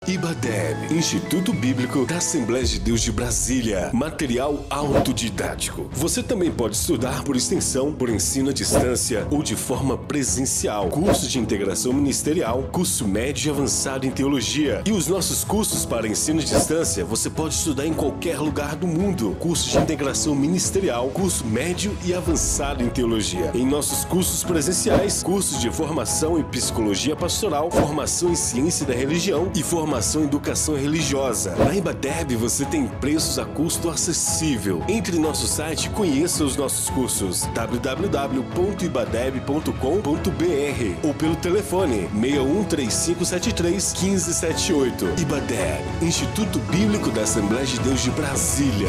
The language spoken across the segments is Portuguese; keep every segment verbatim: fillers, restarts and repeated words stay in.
IBADEB, Instituto Bíblico da Assembleia de Deus de Brasília. Material autodidático. Você também pode estudar por extensão, por ensino à distância ou de forma presencial. Curso de integração ministerial, curso médio e avançado em teologia. E os nossos cursos para ensino à distância, você pode estudar em qualquer lugar do mundo. Curso de integração ministerial, curso médio e avançado em teologia. Em nossos cursos presenciais, cursos de formação em psicologia pastoral, formação em ciência da religião e formação em educação religiosa. Na IBADEB você tem preços a custo acessível. Entre em nosso site e conheça os nossos cursos w w w ponto ibadeb ponto com ponto b r ou pelo telefone seis um três cinco sete três um cinco sete oito. IBADEB, Instituto Bíblico da Assembleia de Deus de Brasília.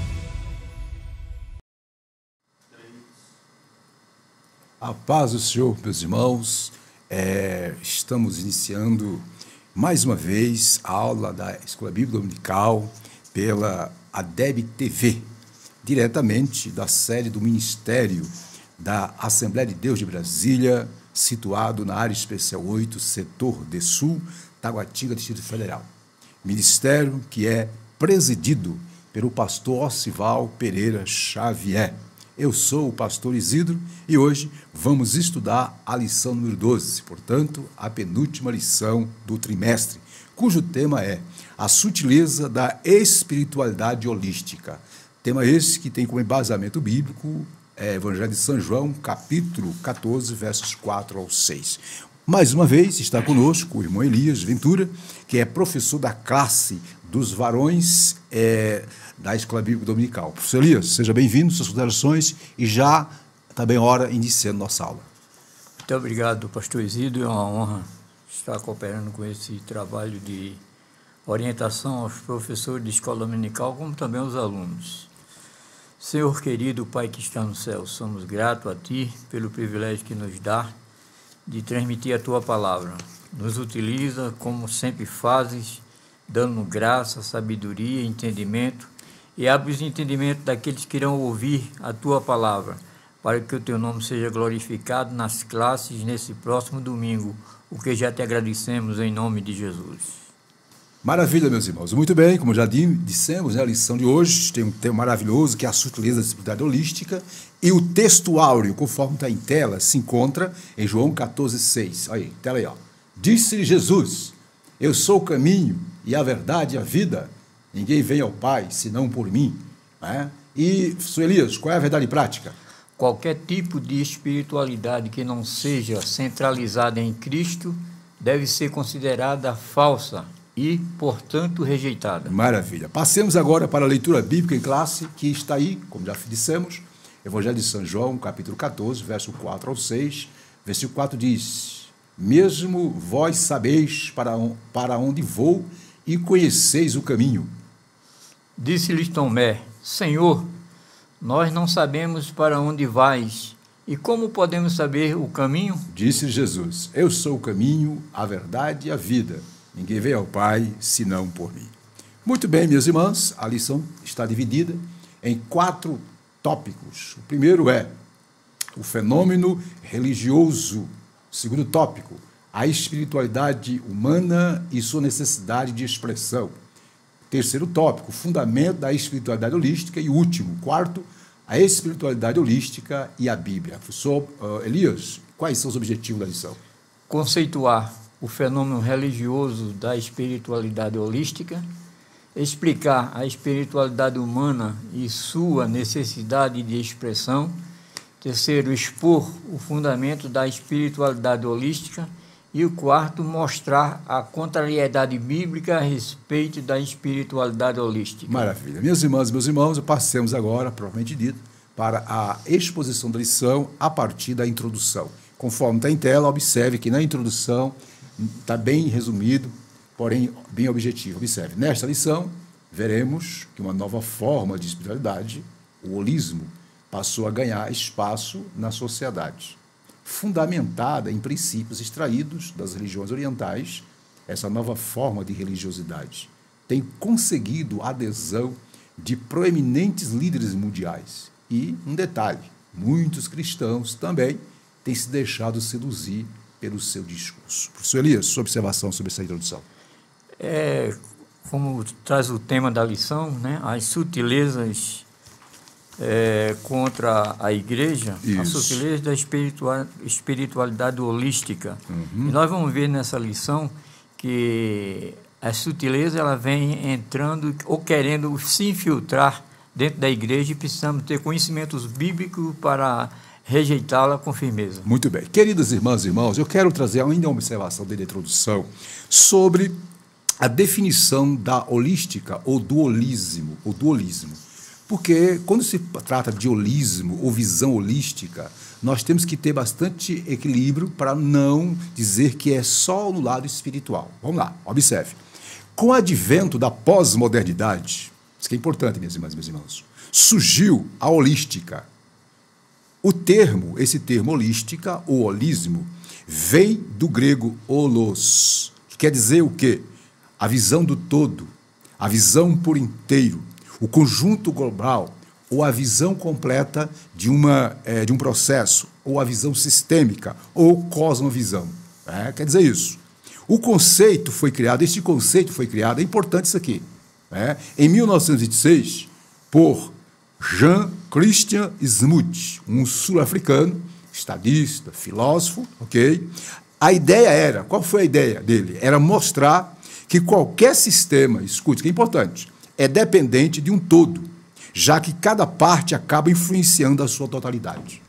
A paz do Senhor, meus irmãos. É, estamos iniciando mais uma vez a aula da Escola Bíblica Dominical pela ADEB T V, diretamente da sede do Ministério da Assembleia de Deus de Brasília, situado na área especial oito, setor de Sul, Taguatinga, Distrito Federal. Ministério que é presidido pelo pastor Osival Pereira Xavier. Eu sou o pastor Isidro e hoje vamos estudar a lição número doze, portanto, a penúltima lição do trimestre, cujo tema é a sutileza da espiritualidade holística. Tema esse que tem como embasamento bíblico é, Evangelho de São João, capítulo quatorze, versos quatro ao seis. Mais uma vez está conosco o irmão Elias Ventura, que é professor da classe dos varões é, da Escola Bíblica Dominical. Professor Elias, seja bem-vindo, suas considerações, e já está bem hora iniciando nossa aula. Muito obrigado, pastor Isidro, é uma honra estar cooperando com esse trabalho de orientação aos professores de escola dominical, como também aos alunos. Senhor querido, Pai que está no céu, somos gratos a Ti pelo privilégio que nos dá de transmitir a Tua palavra. Nos utiliza como sempre fazes, dando graça, sabedoria, entendimento, e abre os entendimentos daqueles que irão ouvir a Tua palavra, para que o Teu nome seja glorificado nas classes nesse próximo domingo, o que já Te agradecemos em nome de Jesus. Maravilha, meus irmãos. Muito bem, como já dissemos, né, a lição de hoje tem um tema maravilhoso, que é a sutileza da espiritualidade holística, e o texto áureo, conforme está em tela, se encontra em João quatorze, seis. Olha aí, tela aí, ó. Disse-lhe Jesus: eu sou o caminho e a verdade e a vida. Ninguém vem ao Pai, senão por mim. Né? E, Senhor Elias, qual é a verdade prática? Qualquer tipo de espiritualidade que não seja centralizada em Cristo deve ser considerada falsa e, portanto, rejeitada. Maravilha. Passemos agora para a leitura bíblica em classe, que está aí, como já dissemos, Evangelho de São João, capítulo quatorze, verso quatro ao seis. Versículo quatro diz: mesmo vós sabeis para, para onde vou e conheceis o caminho. Disse-lhes Tomé: Senhor, nós não sabemos para onde vais, e como podemos saber o caminho? Disse Jesus: eu sou o caminho, a verdade e a vida. Ninguém vem ao Pai, senão por mim. Muito bem, meus irmãos, a lição está dividida em quatro tópicos. O primeiro é o fenômeno religioso. O segundo tópico, a espiritualidade humana e sua necessidade de expressão. Terceiro tópico, o fundamento da espiritualidade holística. E último, quarto, a espiritualidade holística e a Bíblia. Professor uh, Elias, quais são os objetivos da lição? Conceituar o fenômeno religioso da espiritualidade holística, explicar a espiritualidade humana e sua necessidade de expressão. Terceiro, expor o fundamento da espiritualidade holística. E o quarto, mostrar a contrariedade bíblica a respeito da espiritualidade holística. Maravilha. Minhas irmãs e meus irmãos, passemos agora, propriamente dito, para a exposição da lição a partir da introdução. Conforme está em tela, observe que na introdução está bem resumido, porém bem objetivo. Observe, nesta lição, veremos que uma nova forma de espiritualidade, o holismo, passou a ganhar espaço na sociedade. Fundamentada em princípios extraídos das religiões orientais, essa nova forma de religiosidade tem conseguido a adesão de proeminentes líderes mundiais. E, um detalhe, muitos cristãos também têm se deixado seduzir pelo seu discurso. Professor Elias, sua observação sobre essa introdução. É, como traz o tema da lição, né? As sutilezas é, contra a igreja, Isso. a sutileza da espiritual, espiritualidade holística. Uhum. E nós vamos ver nessa lição que a sutileza ela vem entrando ou querendo se infiltrar dentro da igreja e precisamos ter conhecimentos bíblicos para rejeitá-la com firmeza. Muito bem. Queridas irmãs e irmãos, eu quero trazer ainda uma observação da introdução sobre a definição da holística ou dualismo, ou dualismo. Porque quando se trata de holismo ou visão holística, nós temos que ter bastante equilíbrio para não dizer que é só no lado espiritual. Vamos lá, observe. Com o advento da pós-modernidade, isso que é importante, minhas irmãs e meus irmãos, surgiu a holística. O termo, esse termo holística, ou holismo, vem do grego holos, que quer dizer o quê? A visão do todo, a visão por inteiro, o conjunto global, ou a visão completa de, uma, é, de um processo, ou a visão sistêmica, ou cosmovisão. É, quer dizer isso. O conceito foi criado, este conceito foi criado, é importante isso aqui, é, em mil novecentos e vinte e seis, por Jean Christian Smoot, um sul-africano, estadista, filósofo, ok? A ideia era, qual foi a ideia dele? Era mostrar que qualquer sistema, escute, que é importante, é dependente de um todo, já que cada parte acaba influenciando a sua totalidade.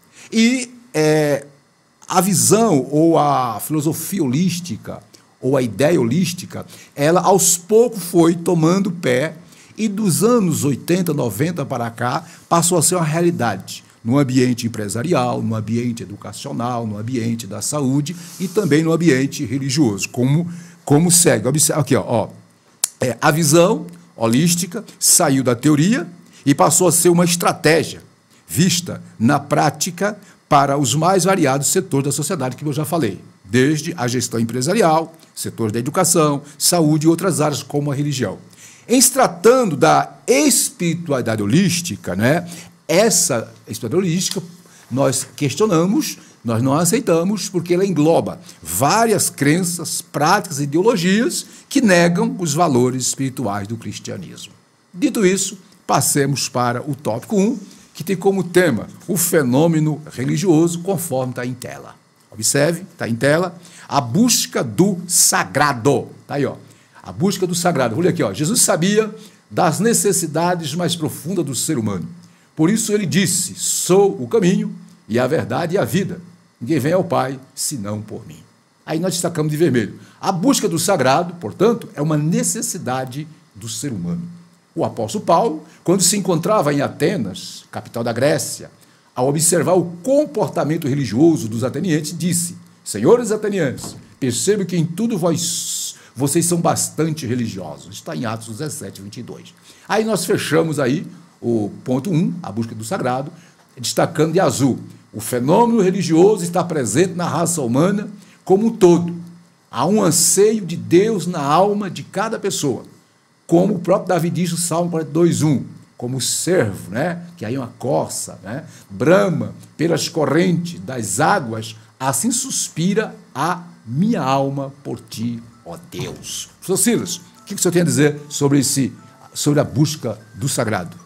E é, a visão ou a filosofia holística, ou a ideia holística, ela aos poucos foi tomando pé e dos anos oitenta, noventa para cá, passou a ser uma realidade no ambiente empresarial, no ambiente educacional, no ambiente da saúde e também no ambiente religioso, como, como segue. Observe aqui, ó, ó, é, a visão holística saiu da teoria e passou a ser uma estratégia vista na prática para os mais variados setores da sociedade, que eu já falei, desde a gestão empresarial, setores da educação, saúde e outras áreas como a religião. Em se tratando da espiritualidade holística, né, essa espiritualidade holística nós questionamos, nós não aceitamos, porque ela engloba várias crenças, práticas e ideologias que negam os valores espirituais do cristianismo. Dito isso, passemos para o tópico um, que tem como tema o fenômeno religioso, conforme está em tela. Observe, está em tela, a busca do sagrado. Está aí, ó. A busca do sagrado. Olha aqui, ó. Jesus sabia das necessidades mais profundas do ser humano. Por isso ele disse, sou o caminho e a verdade e a vida. Ninguém vem ao Pai, senão por mim. Aí nós destacamos de vermelho. A busca do sagrado, portanto, é uma necessidade do ser humano. O apóstolo Paulo, quando se encontrava em Atenas, capital da Grécia, ao observar o comportamento religioso dos atenienses, disse, senhores atenienses, percebo que em tudo vós, vocês são bastante religiosos. Está em Atos dezessete, vinte e dois. Aí nós fechamos aí o ponto um, a busca do sagrado, destacando de azul. O fenômeno religioso está presente na raça humana como um todo. Há um anseio de Deus na alma de cada pessoa. Como o próprio Davi diz no Salmo quarenta e dois, um, como o servo, né, que aí é uma corça, né, brama pelas correntes das águas, assim suspira a minha alma por ti, ó Deus. Professor Silas, o que o senhor tem a dizer sobre, esse, sobre a busca do sagrado?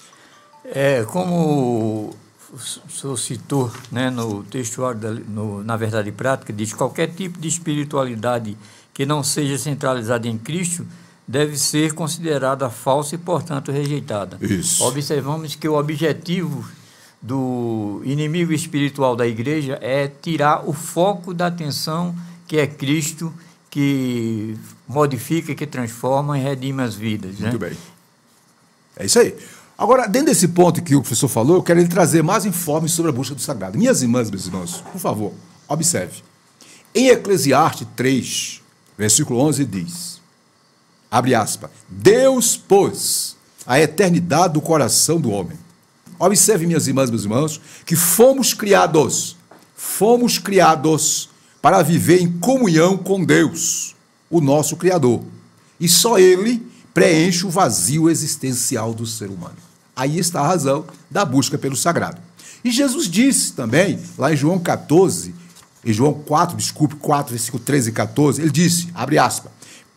É, como o senhor citou, né, no textuário, da, no, na Verdade Prática, diz qualquer tipo de espiritualidade que não seja centralizada em Cristo deve ser considerada falsa e, portanto, rejeitada. Isso. Observamos que o objetivo do inimigo espiritual da igreja é tirar o foco da atenção que é Cristo, que modifica, que transforma e redime as vidas. Muito né? bem. É isso aí. Agora, dentro desse ponto que o professor falou, eu quero ele trazer mais informes sobre a busca do sagrado. Minhas irmãs, meus irmãos, por favor, observe. Em Eclesiastes três, versículo onze, diz, abre aspas, Deus pôs a eternidade do coração do homem. Observe, minhas irmãs, meus irmãos, que fomos criados, fomos criados para viver em comunhão com Deus, o nosso Criador. E só Ele preenche o vazio existencial do ser humano. Aí está a razão da busca pelo sagrado. E Jesus disse também, lá em João quatorze, em João quatro, desculpe, quatro, versículo treze e quatorze, ele disse, abre aspas,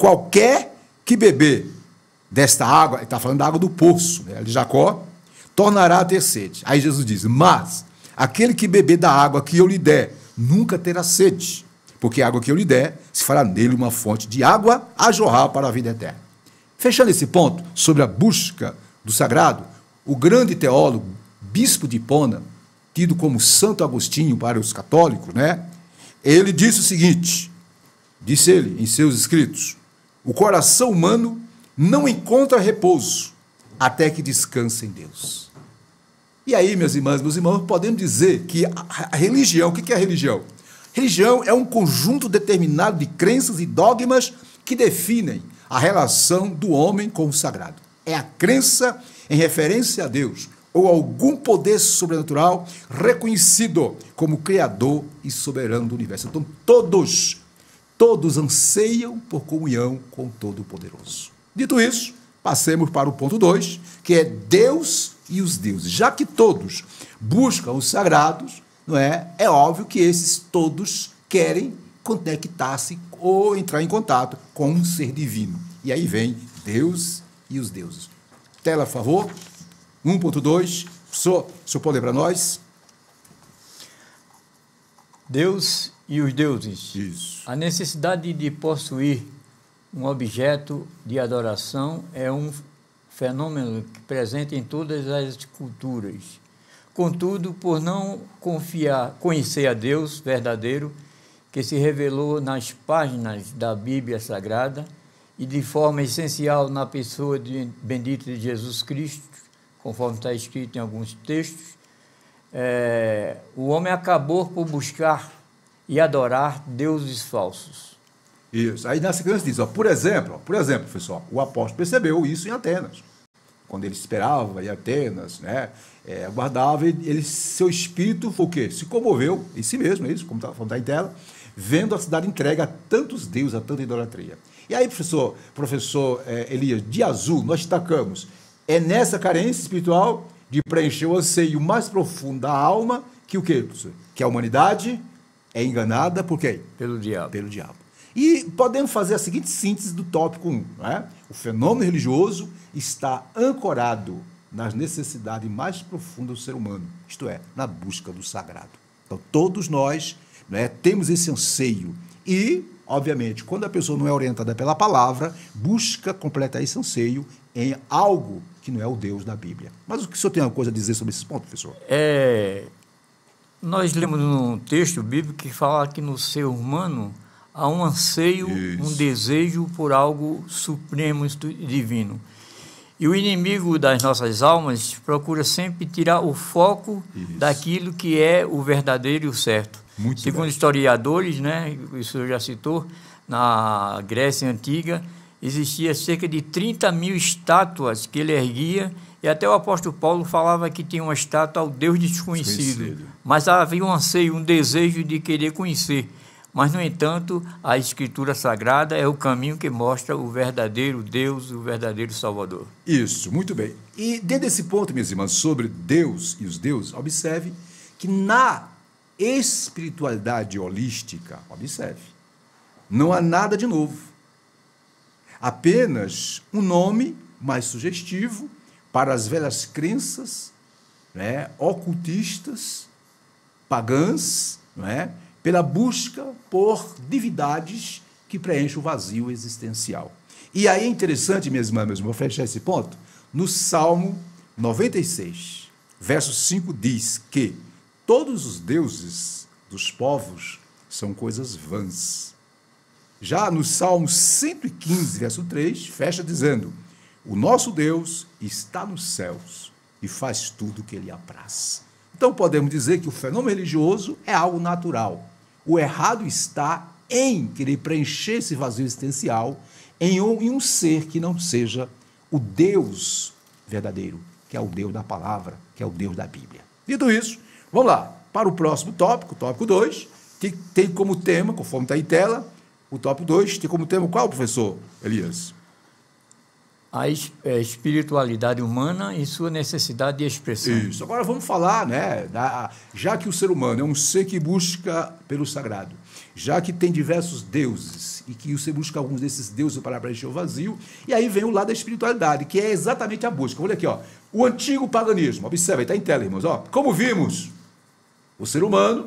qualquer que beber desta água, ele está falando da água do poço, né, de Jacó, tornará a ter sede. Aí Jesus diz, mas aquele que beber da água que eu lhe der, nunca terá sede, porque a água que eu lhe der, se fará nele uma fonte de água a jorrar para a vida eterna. Fechando esse ponto sobre a busca do sagrado, o grande teólogo, bispo de Hipona, tido como Santo Agostinho para os católicos, né? Ele disse o seguinte, disse ele em seus escritos, o coração humano não encontra repouso até que descanse em Deus. E aí, minhas irmãs, meus irmãos, podemos dizer que a religião, o que é a religião? Religião é um conjunto determinado de crenças e dogmas que definem a relação do homem com o sagrado. É a crença em referência a Deus ou algum poder sobrenatural reconhecido como Criador e soberano do universo. Então, todos, todos anseiam por comunhão com o Todo-Poderoso. Dito isso, passemos para o ponto dois, que é Deus e os deuses. Já que todos buscam os sagrados, não é? É óbvio que esses todos querem conectar-se ou entrar em contato com um ser divino. E aí vem Deus e os deuses. Tela, por favor. um ponto dois. O senhor, o senhor pode ler para nós? Deus e os deuses. Isso. A necessidade de possuir um objeto de adoração é um fenômeno presente em todas as culturas. Contudo, por não confiar, conhecer a Deus verdadeiro, que se revelou nas páginas da Bíblia Sagrada e de forma essencial na pessoa de bendita de Jesus Cristo, conforme está escrito em alguns textos, é, o homem acabou por buscar e adorar deuses falsos. Isso. Aí na sequência diz, ó, por exemplo, ó, por exemplo, pessoal, o apóstolo percebeu isso em Atenas. Quando ele esperava em Atenas, né, é, aguardava, ele, seu espírito foi o quê? Se comoveu em si mesmo, é isso, como está falando aí em tela, vendo a cidade entregue a tantos deuses, a tanta idolatria. E aí, professor, professor é, Elias, de azul, nós destacamos, é nessa carência espiritual de preencher o anseio mais profundo da alma que o quê, professor? Que a humanidade é enganada por quem? Pelo diabo. Pelo diabo. E podemos fazer a seguinte síntese do tópico um, não é? O fenômeno religioso está ancorado nas necessidades mais profundas do ser humano, isto é, na busca do sagrado. Então, todos nós, né, temos esse anseio e, obviamente, quando a pessoa não é orientada pela palavra, busca completar esse anseio em algo que não é o Deus da Bíblia. Mas o que o senhor tem alguma coisa a dizer sobre esse ponto, professor? É, nós lemos num texto bíblico que fala que no ser humano há um anseio, Isso. um desejo por algo supremo e divino. E o inimigo das nossas almas procura sempre tirar o foco Isso. daquilo que é o verdadeiro e o certo. Muito Segundo bem. historiadores, né, o senhor já citou, na Grécia Antiga, existia cerca de trinta mil estátuas que ele erguia, e até o apóstolo Paulo falava que tinha uma estátua ao Deus desconhecido. desconhecido. Mas havia um anseio, um desejo de querer conhecer. Mas, no entanto, a Escritura Sagrada é o caminho que mostra o verdadeiro Deus, o verdadeiro Salvador. Isso, muito bem. E dentro desse ponto, minhas irmãs, sobre Deus e os deuses, observe que na espiritualidade holística, observe, não há nada de novo. Apenas um nome mais sugestivo para as velhas crenças, né, ocultistas, pagãs, não é? Pela busca por divindades que preenchem o vazio existencial. E aí é interessante, minhas irmãs, meus irmãos, fechar esse ponto, no Salmo noventa e seis, verso cinco, diz que todos os deuses dos povos são coisas vãs. Já no Salmo cento e quinze, verso três, fecha dizendo, o nosso Deus está nos céus e faz tudo o que ele apraz. Então podemos dizer que o fenômeno religioso é algo natural. O errado está em querer preencher esse vazio existencial em um, em um ser que não seja o Deus verdadeiro, que é o Deus da palavra, que é o Deus da Bíblia. Dito isso, vamos lá para o próximo tópico, tópico dois, que tem como tema, conforme está em tela, o tópico dois tem como tema qual, professor Elias? A espiritualidade humana e sua necessidade de expressão. Isso. Agora vamos falar, né? Da, já que o ser humano é um ser que busca pelo sagrado, já que tem diversos deuses e que você busca alguns desses deuses para preencher o vazio, e aí vem o lado da espiritualidade, que é exatamente a busca. Olha aqui, ó, o antigo paganismo. Observe, está em tela, irmãos. Ó, como vimos, o ser humano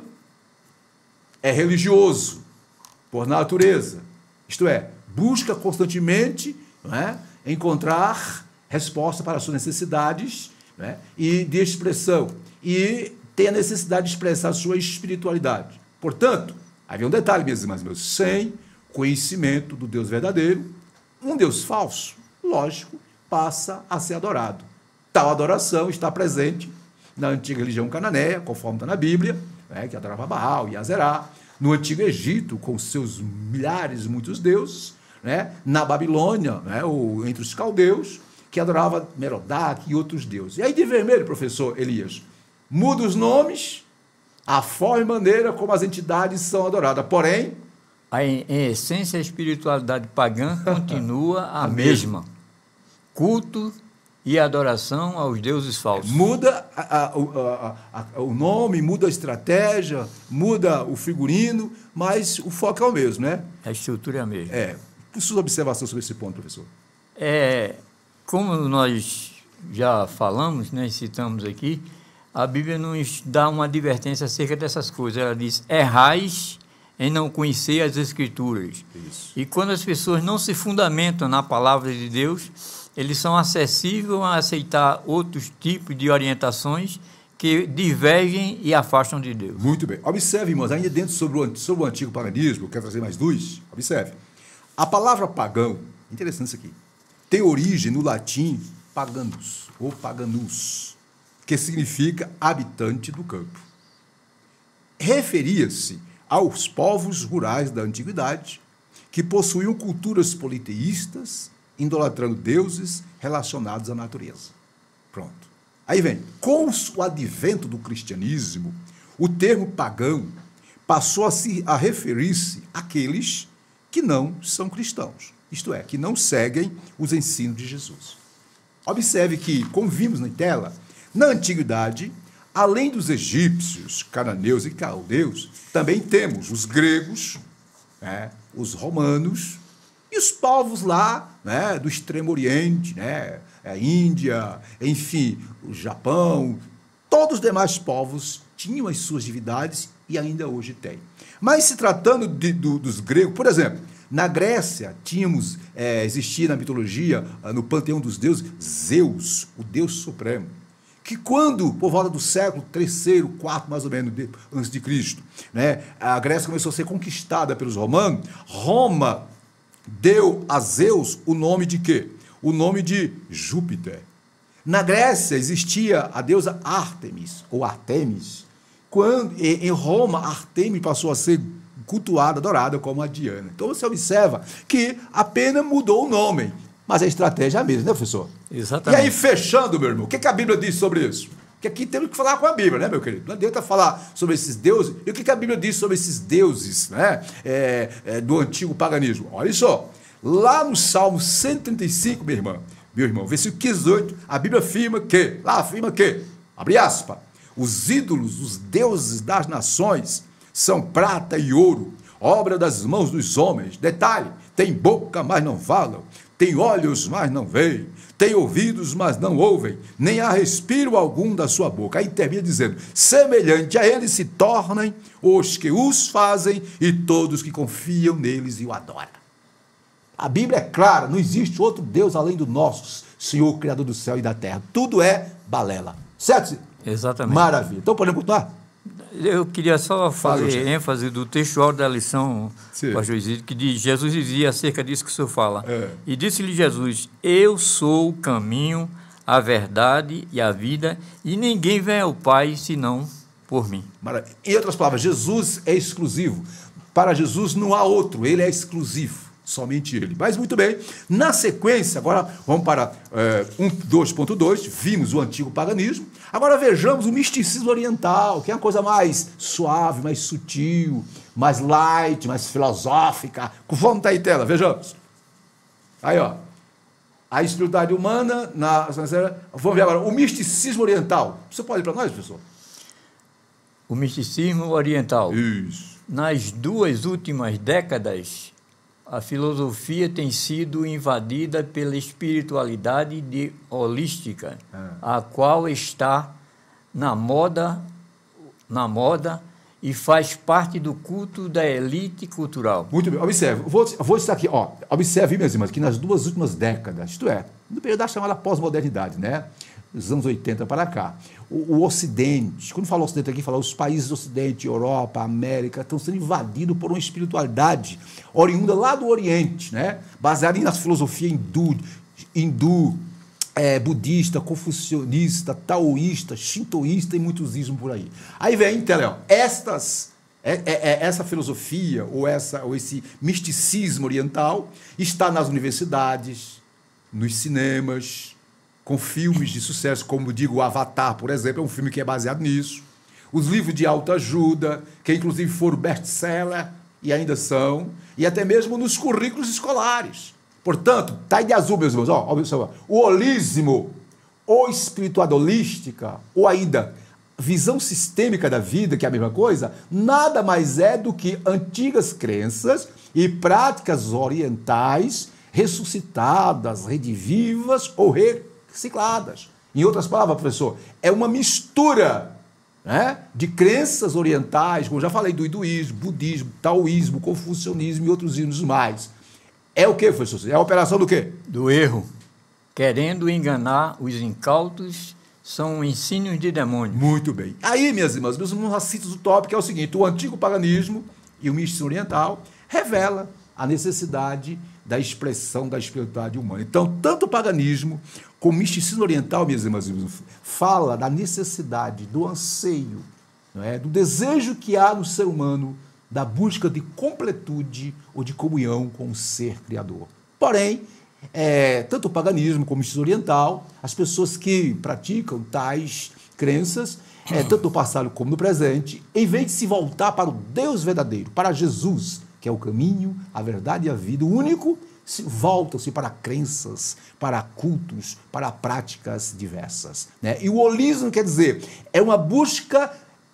é religioso por natureza, isto é, busca constantemente, não é, encontrar resposta para as suas necessidades, né, e de expressão, e tem a necessidade de expressar a sua espiritualidade. Portanto, aí vem um detalhe, meus irmãos, meus, sem conhecimento do Deus verdadeiro, um Deus falso, lógico, passa a ser adorado. Tal adoração está presente na antiga religião cananeia, conforme está na Bíblia, né, que adorava Baal e Azerá, no Antigo Egito, com seus milhares e muitos deuses, né, na Babilônia, né, ou entre os caldeus, que adorava Merodach e outros deuses. E aí de vermelho, professor Elias, muda os nomes, a forma e maneira como as entidades são adoradas, porém... A, em essência, a espiritualidade pagã continua a mesma. Culto e adoração aos deuses falsos. Muda a, a, a, a, o nome, muda a estratégia, muda o figurino, mas o foco é o mesmo, né? A estrutura é a mesma. É. Sua observação sobre esse ponto, professor? É, como nós já falamos, né, citamos aqui, a Bíblia nos dá uma advertência acerca dessas coisas. Ela diz, errais em não conhecer as Escrituras. Isso. E quando as pessoas não se fundamentam na palavra de Deus, eles são acessíveis a aceitar outros tipos de orientações que divergem e afastam de Deus. Muito bem. Observe, irmãos, ainda dentro sobre o, sobre o antigo paganismo, eu quero trazer mais luz. Observe. A palavra pagão, interessante isso aqui, tem origem no latim paganus, ou paganus, que significa habitante do campo. Referia-se aos povos rurais da antiguidade, que possuíam culturas politeístas, idolatrando deuses relacionados à natureza. Pronto. Aí vem, com o advento do cristianismo, o termo pagão passou a, se, a referir-se àqueles que não são cristãos, isto é, que não seguem os ensinos de Jesus. Observe que, como vimos na tela, na antiguidade, além dos egípcios, cananeus e caldeus, também temos os gregos, né, os romanos e os povos lá, né, do Extremo Oriente, né, a Índia, enfim, o Japão, todos os demais povos tinham as suas divindades e ainda hoje têm. Mas se tratando de, do, dos gregos, por exemplo, na Grécia tínhamos, é, existia na mitologia, no panteão dos deuses, Zeus, o Deus Supremo, que quando, por volta do século terceiro, quarto, mais ou menos, de, antes de Cristo, né, a Grécia começou a ser conquistada pelos romanos, Roma deu a Zeus o nome de quê? O nome de Júpiter. Na Grécia existia a deusa Ártemis, ou Artemis. Quando, em Roma, Artemis passou a ser cultuada, adorada como a Diana. Então você observa que apenas mudou o nome, mas a estratégia é a mesma, né, professor? Exatamente. E aí, fechando, meu irmão, o que, que a Bíblia diz sobre isso? Porque aqui temos que falar com a Bíblia, né, meu querido? Não adianta falar sobre esses deuses. E o que, que a Bíblia diz sobre esses deuses, né, é, é, do antigo paganismo? Olha só, lá no Salmo cento e trinta e cinco, meu irmão, meu irmão, versículo dezoito, a Bíblia afirma que, lá afirma que, abre aspas, os ídolos, os deuses das nações, são prata e ouro, obra das mãos dos homens. Detalhe, tem boca, mas não falam, tem olhos, mas não veem, tem ouvidos, mas não ouvem, nem há respiro algum da sua boca. Aí termina dizendo, semelhante a eles se tornem os que os fazem e todos que confiam neles e o adoram. A Bíblia é clara, não existe outro Deus além do nosso Senhor, Criador do céu e da terra. Tudo é balela. Certo? Exatamente. Maravilha. Então podemos continuar? Eu queria só fazer Fala, ênfase do textual da lição, pastor Isidro, que diz, Jesus dizia acerca disso que o senhor fala. É. E disse-lhe Jesus, eu sou o caminho, a verdade e a vida, e ninguém vem ao Pai senão por mim. Maravilha. Em outras palavras, Jesus é exclusivo. Para Jesus não há outro, ele é exclusivo. Somente ele. Mas muito bem, na sequência, agora vamos para é, um, dois ponto dois, vimos o antigo paganismo, agora vejamos o misticismo oriental, que é uma coisa mais suave, mais sutil, mais light, mais filosófica. Vamos estar aí, tela, vejamos. Aí, ó. a espiritualidade humana, na, vamos ver agora, o misticismo oriental. Você pode ir para nós, professor? O misticismo oriental. Isso. Nas duas últimas décadas, a filosofia tem sido invadida pela espiritualidade de holística, ah. a qual está na moda, na moda e faz parte do culto da elite cultural. Muito bem, observe, vou, vou citar aqui, ó, observe, minhas irmãs, que nas duas últimas décadas, isto é, no período da chamada pós-modernidade, né, dos anos oitenta para cá, o, o Ocidente, quando fala Ocidente aqui, fala os países do Ocidente, Europa, América, estão sendo invadidos por uma espiritualidade oriunda lá do Oriente, né, baseada nas filosofias hindu, hindu é, budista, confucionista, taoísta, shintoísta e muitos ismos por aí. Aí vem, então, estas, é, é, é, essa filosofia ou, essa, ou esse misticismo oriental está nas universidades, nos cinemas, com filmes de sucesso, como digo, o Avatar, por exemplo, é um filme que é baseado nisso. Os livros de autoajuda, que inclusive foram best-seller e ainda são, e até mesmo nos currículos escolares. Portanto, está aí de azul, meus irmãos. Ó, ó, o holismo, ou espiritualidade holística, ou ainda visão sistêmica da vida, que é a mesma coisa, nada mais é do que antigas crenças e práticas orientais ressuscitadas, redivivas ou recicladas. Em outras palavras, professor, é uma mistura, né, de crenças orientais, como já falei, do hinduísmo, budismo, taoísmo, confucionismo e outros ismos mais. É o que, professor? É a operação do quê? Do erro. Querendo enganar os incautos, são ensinos de demônios. Muito bem. Aí, minhas irmãs, meus irmãos, a síntese do tópico é o seguinte: o antigo paganismo e o misticismo oriental revela a necessidade da expressão da espiritualidade humana. Então, tanto o paganismo como o misticismo oriental, minhas irmãs, fala da necessidade, do anseio, não é? Do desejo que há no ser humano da busca de completude ou de comunhão com o ser criador. Porém, é, tanto o paganismo como o misticismo oriental, as pessoas que praticam tais crenças, é, tanto no passado como no presente, em vez de se voltar para o Deus verdadeiro, para Jesus, que é o caminho, a verdade e a vida, o único, voltam-se para crenças, para cultos, para práticas diversas, né? E o holismo, quer dizer, é uma busca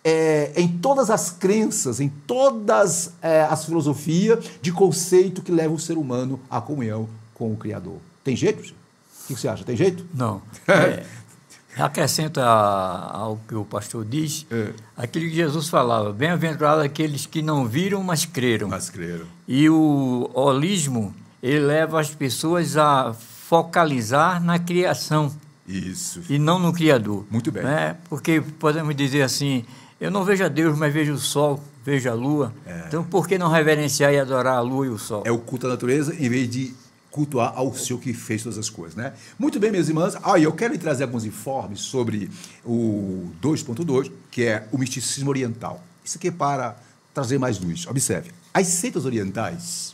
É, em todas as crenças, em todas é, as filosofias de conceito que leva o ser humano à comunhão com o Criador. Tem jeito? O que você acha? Tem jeito? Não. É, acrescenta ao que o pastor diz, é. aquilo que Jesus falava: bem-aventurados aqueles que não viram, mas creram. Mas creram. E o holismo, ele leva as pessoas a focalizar na criação. Isso. E não no Criador. Muito bem. Né? Porque podemos dizer assim: eu não vejo a Deus, mas vejo o sol, vejo a lua. É. Então, por que não reverenciar e adorar a lua e o sol? É o culto à natureza, em vez de cultuar ao Senhor que fez todas as coisas, né? Muito bem, minhas irmãs. Ah, eu quero trazer alguns informes sobre o dois ponto dois, que é o misticismo oriental. Isso aqui é para trazer mais luz. Observe. As seitas orientais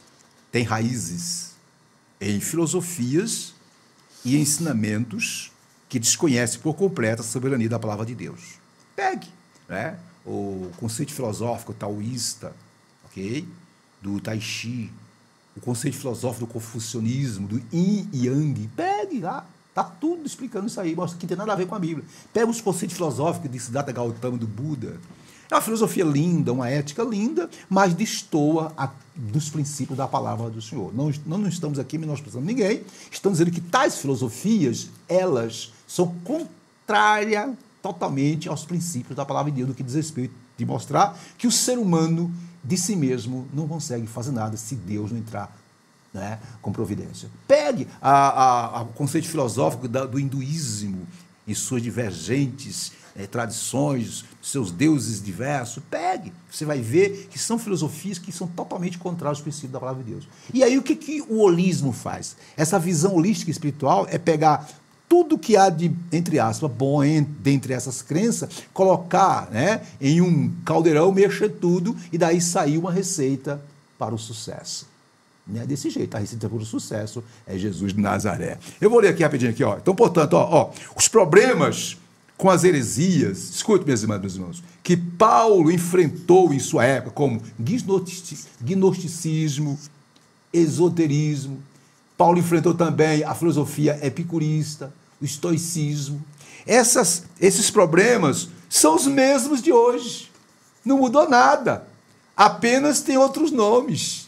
têm raízes em filosofias e ensinamentos que desconhecem por completo a soberania da palavra de Deus. Pegue, né, o conceito filosófico taoísta, ok? Do Tai Chi, o conceito filosófico do confucionismo, do Yin e Yang. Pegue lá, está tudo explicando isso aí, mostra que não tem nada a ver com a Bíblia. Pega os conceitos filosóficos de Siddhartha Gautama, do Buda. É uma filosofia linda, uma ética linda, mas destoa a, dos princípios da palavra do Senhor. Não, não, não estamos aqui menosprezando ninguém, estamos dizendo que tais filosofias, elas são contrárias totalmente aos princípios da palavra de Deus, do que diz respeito de mostrar que o ser humano de si mesmo não consegue fazer nada se Deus não entrar, né, com providência. Pegue a, a, a, o conceito filosófico da, do hinduísmo em suas divergentes é, tradições, seus deuses diversos, pegue. Você vai ver que são filosofias que são totalmente contrárias aos princípios da palavra de Deus. E aí o que, que o holismo faz? Essa visão holística espiritual é pegar tudo que há de, entre aspas, bom dentre essas crenças, colocar, né, em um caldeirão, mexer tudo e daí sair uma receita para o sucesso. Não é desse jeito, a receita para o sucesso é Jesus de Nazaré. Eu vou ler aqui rapidinho, aqui, ó. Então, portanto, ó, ó, os problemas com as heresias, escute, minhas irmãs, meus irmãos, que Paulo enfrentou em sua época, como gnosticismo, esoterismo, Paulo enfrentou também a filosofia epicurista, o estoicismo. Essas, esses problemas são os mesmos de hoje. Não mudou nada. Apenas tem outros nomes.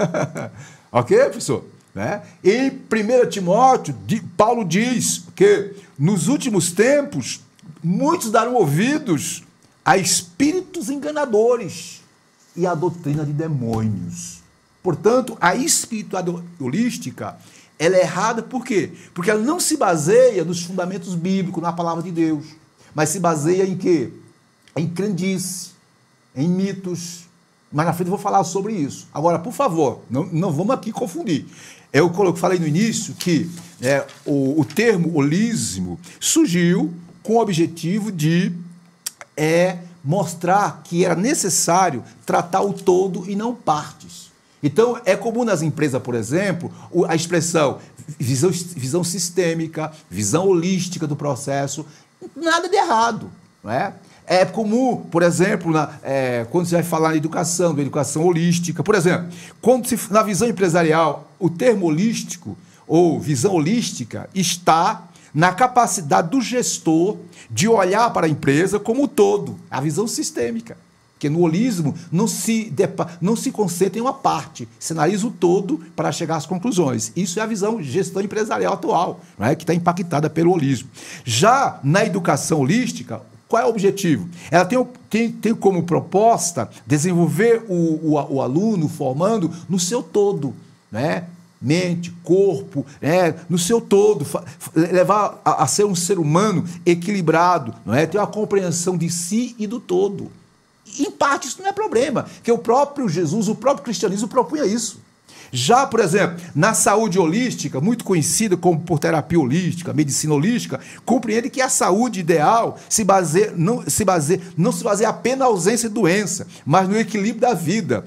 Ok, professor? Né? Em primeiro Timóteo, Paulo diz que nos últimos tempos, muitos darão ouvidos a espíritos enganadores e a doutrina de demônios. Portanto, a espiritualidade holística, ela é errada por quê? Porque ela não se baseia nos fundamentos bíblicos, na palavra de Deus, mas se baseia em quê? Em crendice, em mitos. Mas na frente eu vou falar sobre isso. Agora, por favor, não, não vamos aqui confundir. Eu falei no início que é, o, o termo holismo surgiu com o objetivo de é, mostrar que era necessário tratar o todo e não partes. Então, é comum nas empresas, por exemplo, a expressão visão, visão sistêmica, visão holística do processo, nada de errado, não é? É comum, por exemplo, na, é, quando você vai falar em educação, de educação holística, por exemplo, quando se, na visão empresarial, o termo holístico ou visão holística está na capacidade do gestor de olhar para a empresa como um todo, a visão sistêmica. Porque no holismo não se, não se concentra em uma parte, se analisa o todo para chegar às conclusões. Isso é a visão de gestão empresarial atual, não é? Que está impactada pelo holismo. Já na educação holística, qual é o objetivo? Ela tem, tem, tem como proposta desenvolver o, o, o aluno formando no seu todo, né? Mente, corpo, né? No seu todo, levar a, a ser um ser humano equilibrado, não é? Ter uma compreensão de si e do todo. Em parte, isso não é problema, porque o próprio Jesus, o próprio cristianismo propunha isso. Já, por exemplo, na saúde holística, muito conhecida como por terapia holística, medicina holística, compreende que a saúde ideal se baseia, não, se baseia, não se baseia apenas na ausência de doença, mas no equilíbrio da vida.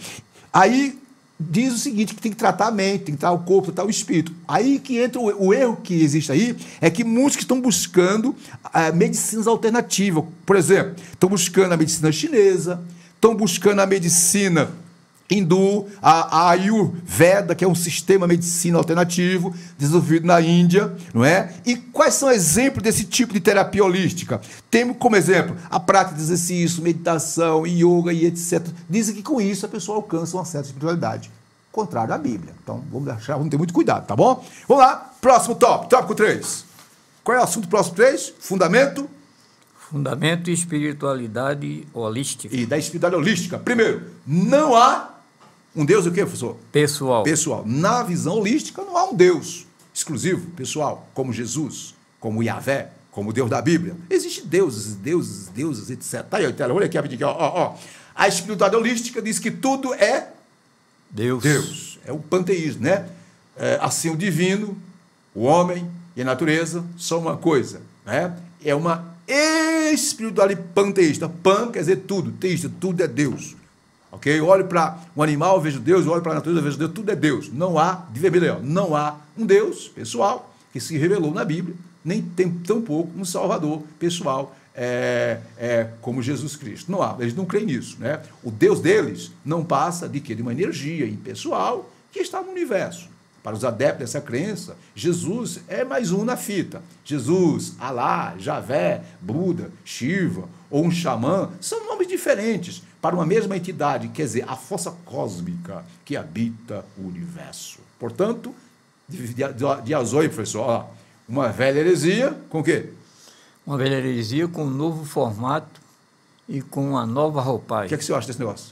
Aí diz o seguinte, que tem que tratar a mente, tem que tratar o corpo, tratar o espírito. Aí que entra o, o erro que existe aí, é que muitos que estão buscando uh, medicinas alternativas. Por exemplo, estão buscando a medicina chinesa, estão buscando a medicina hindu, a, a Ayurveda, que é um sistema de medicina alternativo, desenvolvido na Índia, não é? E quais são exemplos desse tipo de terapia holística? Temos como exemplo a prática de exercício, meditação, yoga e etcétera. Dizem que com isso a pessoa alcança uma certa espiritualidade, contrário à Bíblia. Então, vamos deixar, vamos ter muito cuidado, tá bom? Vamos lá, próximo tópico, tópico três. Qual é o assunto próximo três? Fundamento. Fundamento e espiritualidade holística. E da espiritualidade holística. Primeiro, não há um Deus o quê, professor? Pessoal. Pessoal. Na visão holística não há um Deus exclusivo, pessoal, como Jesus, como Yahvé, como o Deus da Bíblia. Existem deuses, deuses, deuses, etcétera. Tá aí, olha aqui, ó, ó, ó. A espiritualidade holística diz que tudo é Deus. Deus. É o panteísmo, né? É, assim, o divino, o homem e a natureza são uma coisa, né? É uma espiritualidade panteísta. Pan quer dizer tudo, teísta, tudo é Deus. Ok? Eu olho para um animal, vejo Deus, eu olho para a natureza, vejo Deus, tudo é Deus. Não há, de vermelho, não há um Deus pessoal que se revelou na Bíblia, nem tem tão pouco um Salvador pessoal é, é, como Jesus Cristo. Não há, eles não creem nisso, né? O Deus deles não passa de quê? De uma energia impessoal que está no universo. Para os adeptos dessa crença, Jesus é mais um na fita. Jesus, Alá, Javé, Buda, Shiva ou um xamã são nomes diferentes para uma mesma entidade, quer dizer, a força cósmica que habita o universo. Portanto, de, de, de azoi, professor, ó, uma velha heresia com o quê? Uma velha heresia com um novo formato e com uma nova roupagem. O que é que você acha desse negócio?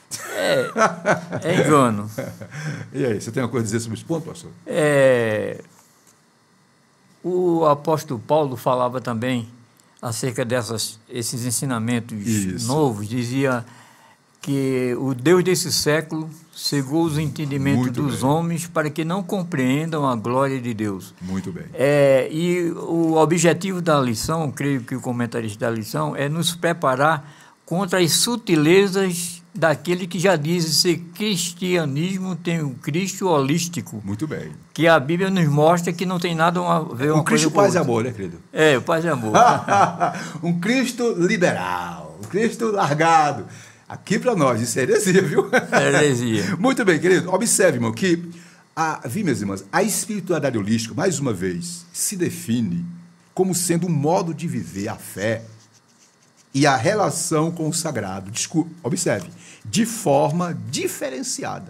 É, é engano. E aí, você tem alguma coisa a dizer sobre esse ponto, pastor? É, o apóstolo Paulo falava também acerca dessas, esses ensinamentos Isso. novos, dizia que o Deus desse século cegou os entendimentos Muito dos bem. homens para que não compreendam a glória de Deus. Muito bem. É, e o objetivo da lição, creio que o comentarista da lição, é nos preparar contra as sutilezas daquele que já diz ser cristianismo tem um Cristo holístico. Muito bem. Que a Bíblia nos mostra que não tem nada a ver uma um Cristo coisa paz e amor, né, querido? É, o paz e amor. Um Cristo liberal, um Cristo largado. Aqui para nós, isso é heresia, viu? É heresia. Muito bem, querido. Observe, irmão, que A, vi, minhas irmãs, a espiritualidade holística, mais uma vez, se define como sendo um modo de viver a fé e a relação com o sagrado, desculpe, observe, de forma diferenciada,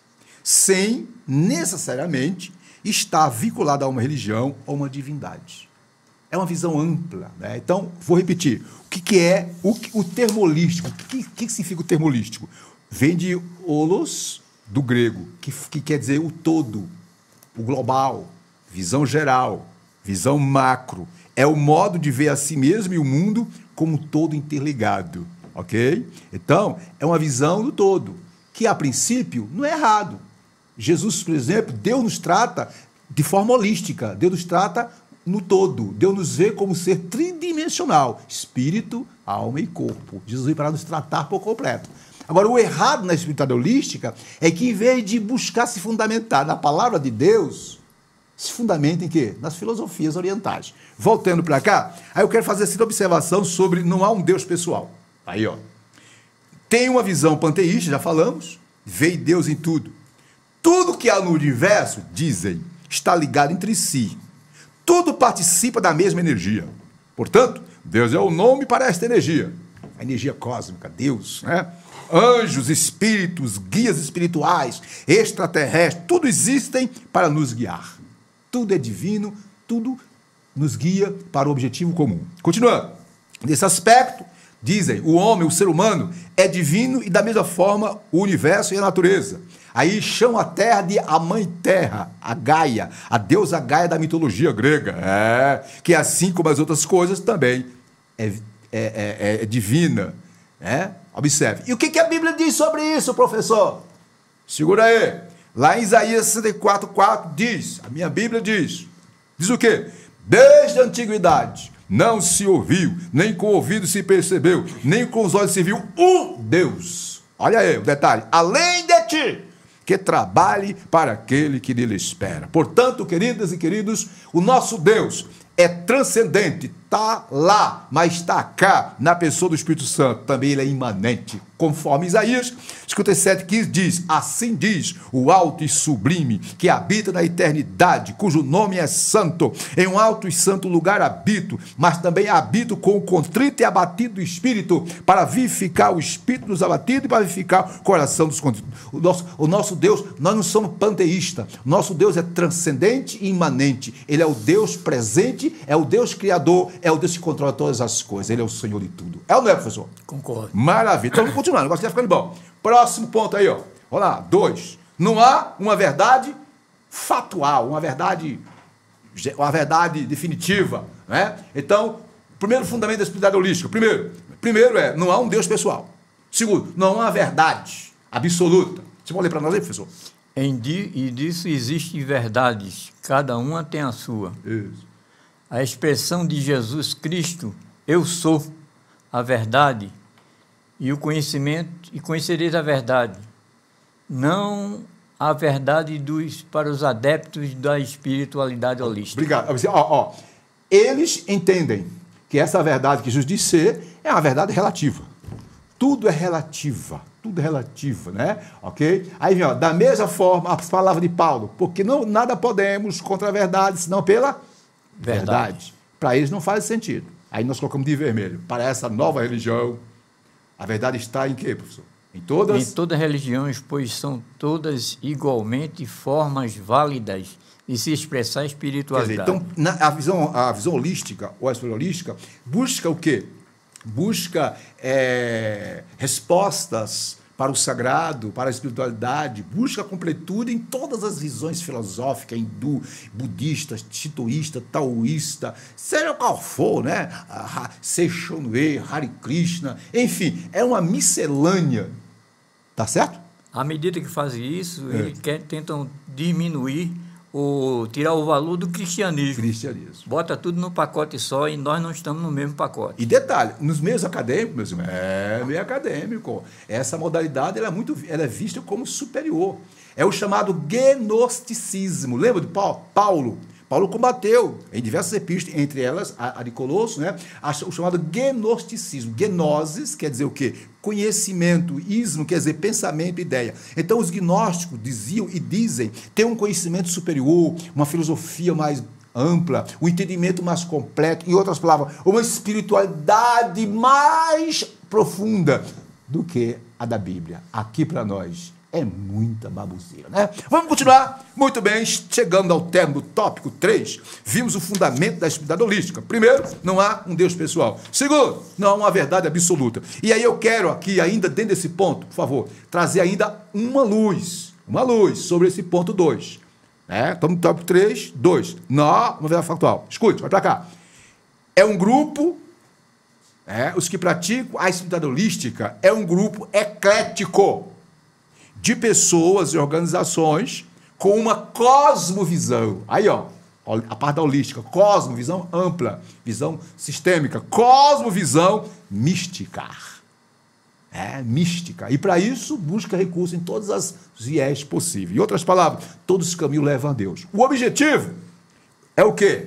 sem necessariamente estar vinculada a uma religião ou uma divindade. É uma visão ampla, né? Então, vou repetir, o que, que é o, o termo holístico? O que, que significa o termo holístico? Vem de holos, do grego, que, que quer dizer o todo, o global, visão geral, visão macro. É o modo de ver a si mesmo e o mundo como um todo interligado, ok? Então, é uma visão do todo, que a princípio não é errado. Jesus, por exemplo, Deus nos trata de forma holística, Deus nos trata no todo, Deus nos vê como ser tridimensional, espírito, alma e corpo. Jesus veio para nos tratar por completo. Agora, o errado na espiritualidade holística é que, em vez de buscar se fundamentar na palavra de Deus, se fundamenta em quê? Nas filosofias orientais. Voltando para cá, aí eu quero fazer essa observação sobre não há um Deus pessoal. Aí, ó. Tem uma visão panteísta, já falamos, vê Deus em tudo. Tudo que há no universo, dizem, está ligado entre si. Tudo participa da mesma energia. Portanto, Deus é o nome para esta energia. A energia cósmica, Deus, né? Anjos, espíritos, guias espirituais, extraterrestres, tudo existem para nos guiar. Tudo é divino, tudo nos guia para o objetivo comum. Continuando. Nesse aspecto, dizem, o homem, o ser humano, é divino e da mesma forma o universo e a natureza. Aí chamam a Terra de a Mãe Terra, a Gaia, a deusa Gaia da mitologia grega, é, que assim como as outras coisas também é, é, é, é divina. É? Observe. E o que, que a Bíblia diz sobre isso, professor? Segura aí. Lá em Isaías sessenta e quatro, quatro diz, a minha Bíblia diz, diz o quê? Desde a antiguidade não se ouviu, nem com o ouvido se percebeu, nem com os olhos se viu um Deus. Olha aí o detalhe. Além de ti, que trabalhe para aquele que nele espera. Portanto, queridas e queridos, o nosso Deus é transcendente, está lá, mas está cá, na pessoa do Espírito Santo. Também ele é imanente, conforme Isaías cinquenta e sete, quinze diz, assim diz o alto e sublime, que habita na eternidade, cujo nome é santo. Em um alto e santo lugar habito, mas também habito com o contrito e abatido do espírito, para vivificar o espírito dos abatidos e para vivificar o coração dos contritos. O nosso, o nosso Deus, nós não somos panteístas, nosso Deus é transcendente e imanente. Ele é o Deus presente, é o Deus criador, é o Deus que controla todas as coisas. Ele é o Senhor de tudo. É ou não é, professor? Concordo. Maravilha. Então vamos continuar. O negócio está ficando bom. Próximo ponto aí, ó. Olha lá. Dois. Não há uma verdade fatual, uma verdade, uma verdade definitiva, né? Então, primeiro fundamento da espiritualidade holística. Primeiro, primeiro é, não há um Deus pessoal. Segundo, não há uma verdade absoluta. Você pode ler para nós aí, professor? Em di, e disso existem verdades. Cada uma tem a sua. Isso. A expressão de Jesus Cristo, eu sou a verdade e o conhecimento, e conhecereis a verdade. Não a verdade dos, para os adeptos da espiritualidade holística. Obrigado. Ó, ó, eles entendem que essa verdade que Jesus disse ser é uma verdade relativa. Tudo é relativa. Tudo é relativo, né? Ok? Aí vem, ó, da mesma forma, as palavras de Paulo, porque não, nada podemos contra a verdade, senão pela verdade. verdade. Para eles não faz sentido. Aí nós colocamos de vermelho. Para essa nova religião, a verdade está em quê, professor? Em todas? Em todas as religiões, pois são todas igualmente formas válidas de se expressar a espiritualidade. Quer dizer, então, na, a, visão, a visão holística, ou a espiritualidade holística, busca o quê? Busca é, respostas para o sagrado, para a espiritualidade, busca completude em todas as visões filosóficas, hindu, budista, shintoísta, taoísta, seja qual for, né? Seishonue, Hare Krishna, enfim, é uma miscelânea, tá certo? À medida que fazem isso, é. eles querem, tentam diminuir ou tirar o valor do cristianismo. Cristianismo. Bota tudo no pacote só e nós não estamos no mesmo pacote. E detalhe, nos meios acadêmicos, meus irmãos, é meio acadêmico. Essa modalidade ela é, muito, ela é vista como superior. É o chamado gnosticismo. Lembra de Paulo? Paulo combateu em diversas epístolas, entre elas a, a de Colosso, né? O chamado gnosticismo. Gnosis quer dizer o quê? Conhecimento, ismo quer dizer pensamento, ideia. Então os gnósticos diziam e dizem ter um conhecimento superior, uma filosofia mais ampla, um entendimento mais completo, em outras palavras, uma espiritualidade mais profunda do que a da Bíblia. Aqui para nós é muita baboseira, né? Vamos continuar? Muito bem, chegando ao termo do tópico três, vimos o fundamento da espiritualidade holística. Primeiro, não há um Deus pessoal. Segundo, não há uma verdade absoluta. E aí eu quero aqui, ainda dentro desse ponto, por favor, trazer ainda uma luz, uma luz sobre esse ponto dois. Né? Estamos no tópico três, dois. Não há uma verdade factual. Escute, vai para cá. É um grupo, é, os que praticam a espiritualidade holística, é um grupo eclético de pessoas e organizações com uma cosmovisão. Aí, ó, a parte da holística, cosmovisão ampla, visão sistêmica, cosmovisão mística. É, mística. E para isso, busca recurso em todas as viés possíveis. Em outras palavras, todos os caminhos levam a Deus. O objetivo é o quê?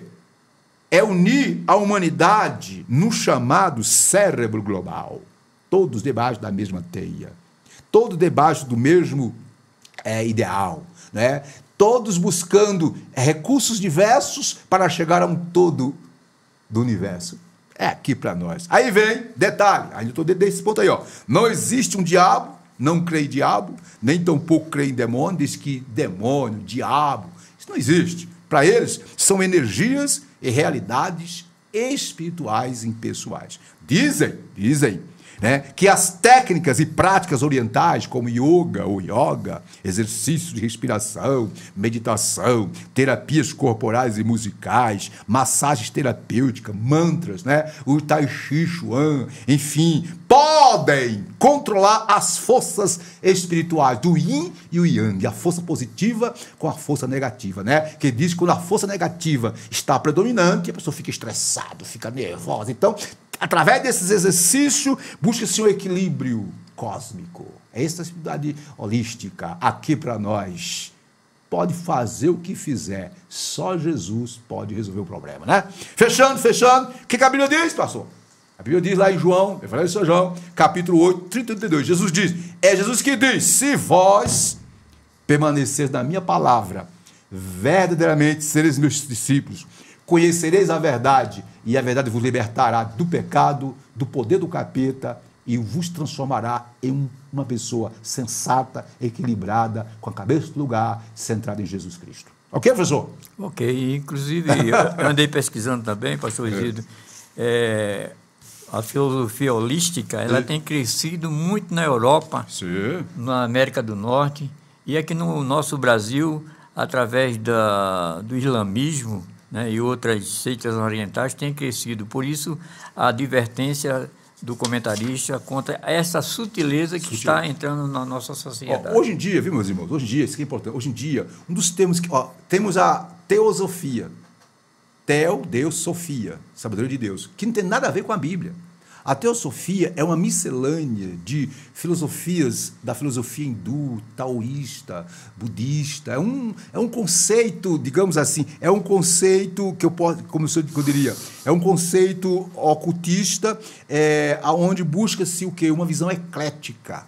É unir a humanidade no chamado cérebro global. Todos debaixo da mesma teia. Todos debaixo do mesmo é, ideal, né? Todos buscando recursos diversos para chegar a um todo do universo. É aqui para nós. Aí vem, detalhe, ainda estou dentro desse ponto aí, ó. Não existe um diabo, não creio em diabo, nem tampouco creio em demônio, diz que demônio, diabo, isso não existe. Para eles, são energias e realidades espirituais impessoais. Dizem, dizem, né, que as técnicas e práticas orientais, como yoga ou yoga, exercícios de respiração, meditação, terapias corporais e musicais, massagens terapêuticas, mantras, né, o tai chi chuan, enfim, podem controlar as forças espirituais do yin e o yang, a força positiva com a força negativa, né? Que diz que quando a força negativa está predominante, a pessoa fica estressada, fica nervosa. Então, através desses exercícios, busca-se um equilíbrio cósmico. Essa espiritualidade holística, aqui para nós, pode fazer o que fizer. Só Jesus pode resolver o problema, né? Fechando, fechando. O que a Bíblia diz, pastor? A Bíblia diz lá em João, Evangelho de São João, capítulo oito, trinta e trinta e dois. Jesus diz, é Jesus que diz, se vós permaneceres na minha palavra, verdadeiramente sereis meus discípulos, conhecereis a verdade, e a verdade vos libertará do pecado, do poder do capeta, e vos transformará em uma pessoa sensata, equilibrada, com a cabeça no lugar, centrada em Jesus Cristo. Ok, professor? Ok, inclusive, eu andei pesquisando também, pastor Isidro, é, a filosofia holística, ela Sim. tem crescido muito na Europa, Sim. na América do Norte, e aqui no nosso Brasil, através da, do islamismo, né, e outras seitas orientais têm crescido. Por isso, a advertência do comentarista contra essa sutileza que Sutil. está entrando na nossa sociedade. Ó, hoje em dia, viu, meus irmãos? Hoje em dia, isso que é importante. Hoje em dia, um dos termos que... Ó, temos a teosofia. Teo, Deus, Sofia, sabedoria de Deus, que não tem nada a ver com a Bíblia. A teosofia é uma miscelânea de filosofias, da filosofia hindu, taoísta, budista. É um, é um conceito, digamos assim, é um conceito que eu posso, como eu diria, é um conceito ocultista, é, onde busca-se o quê? Uma visão eclética.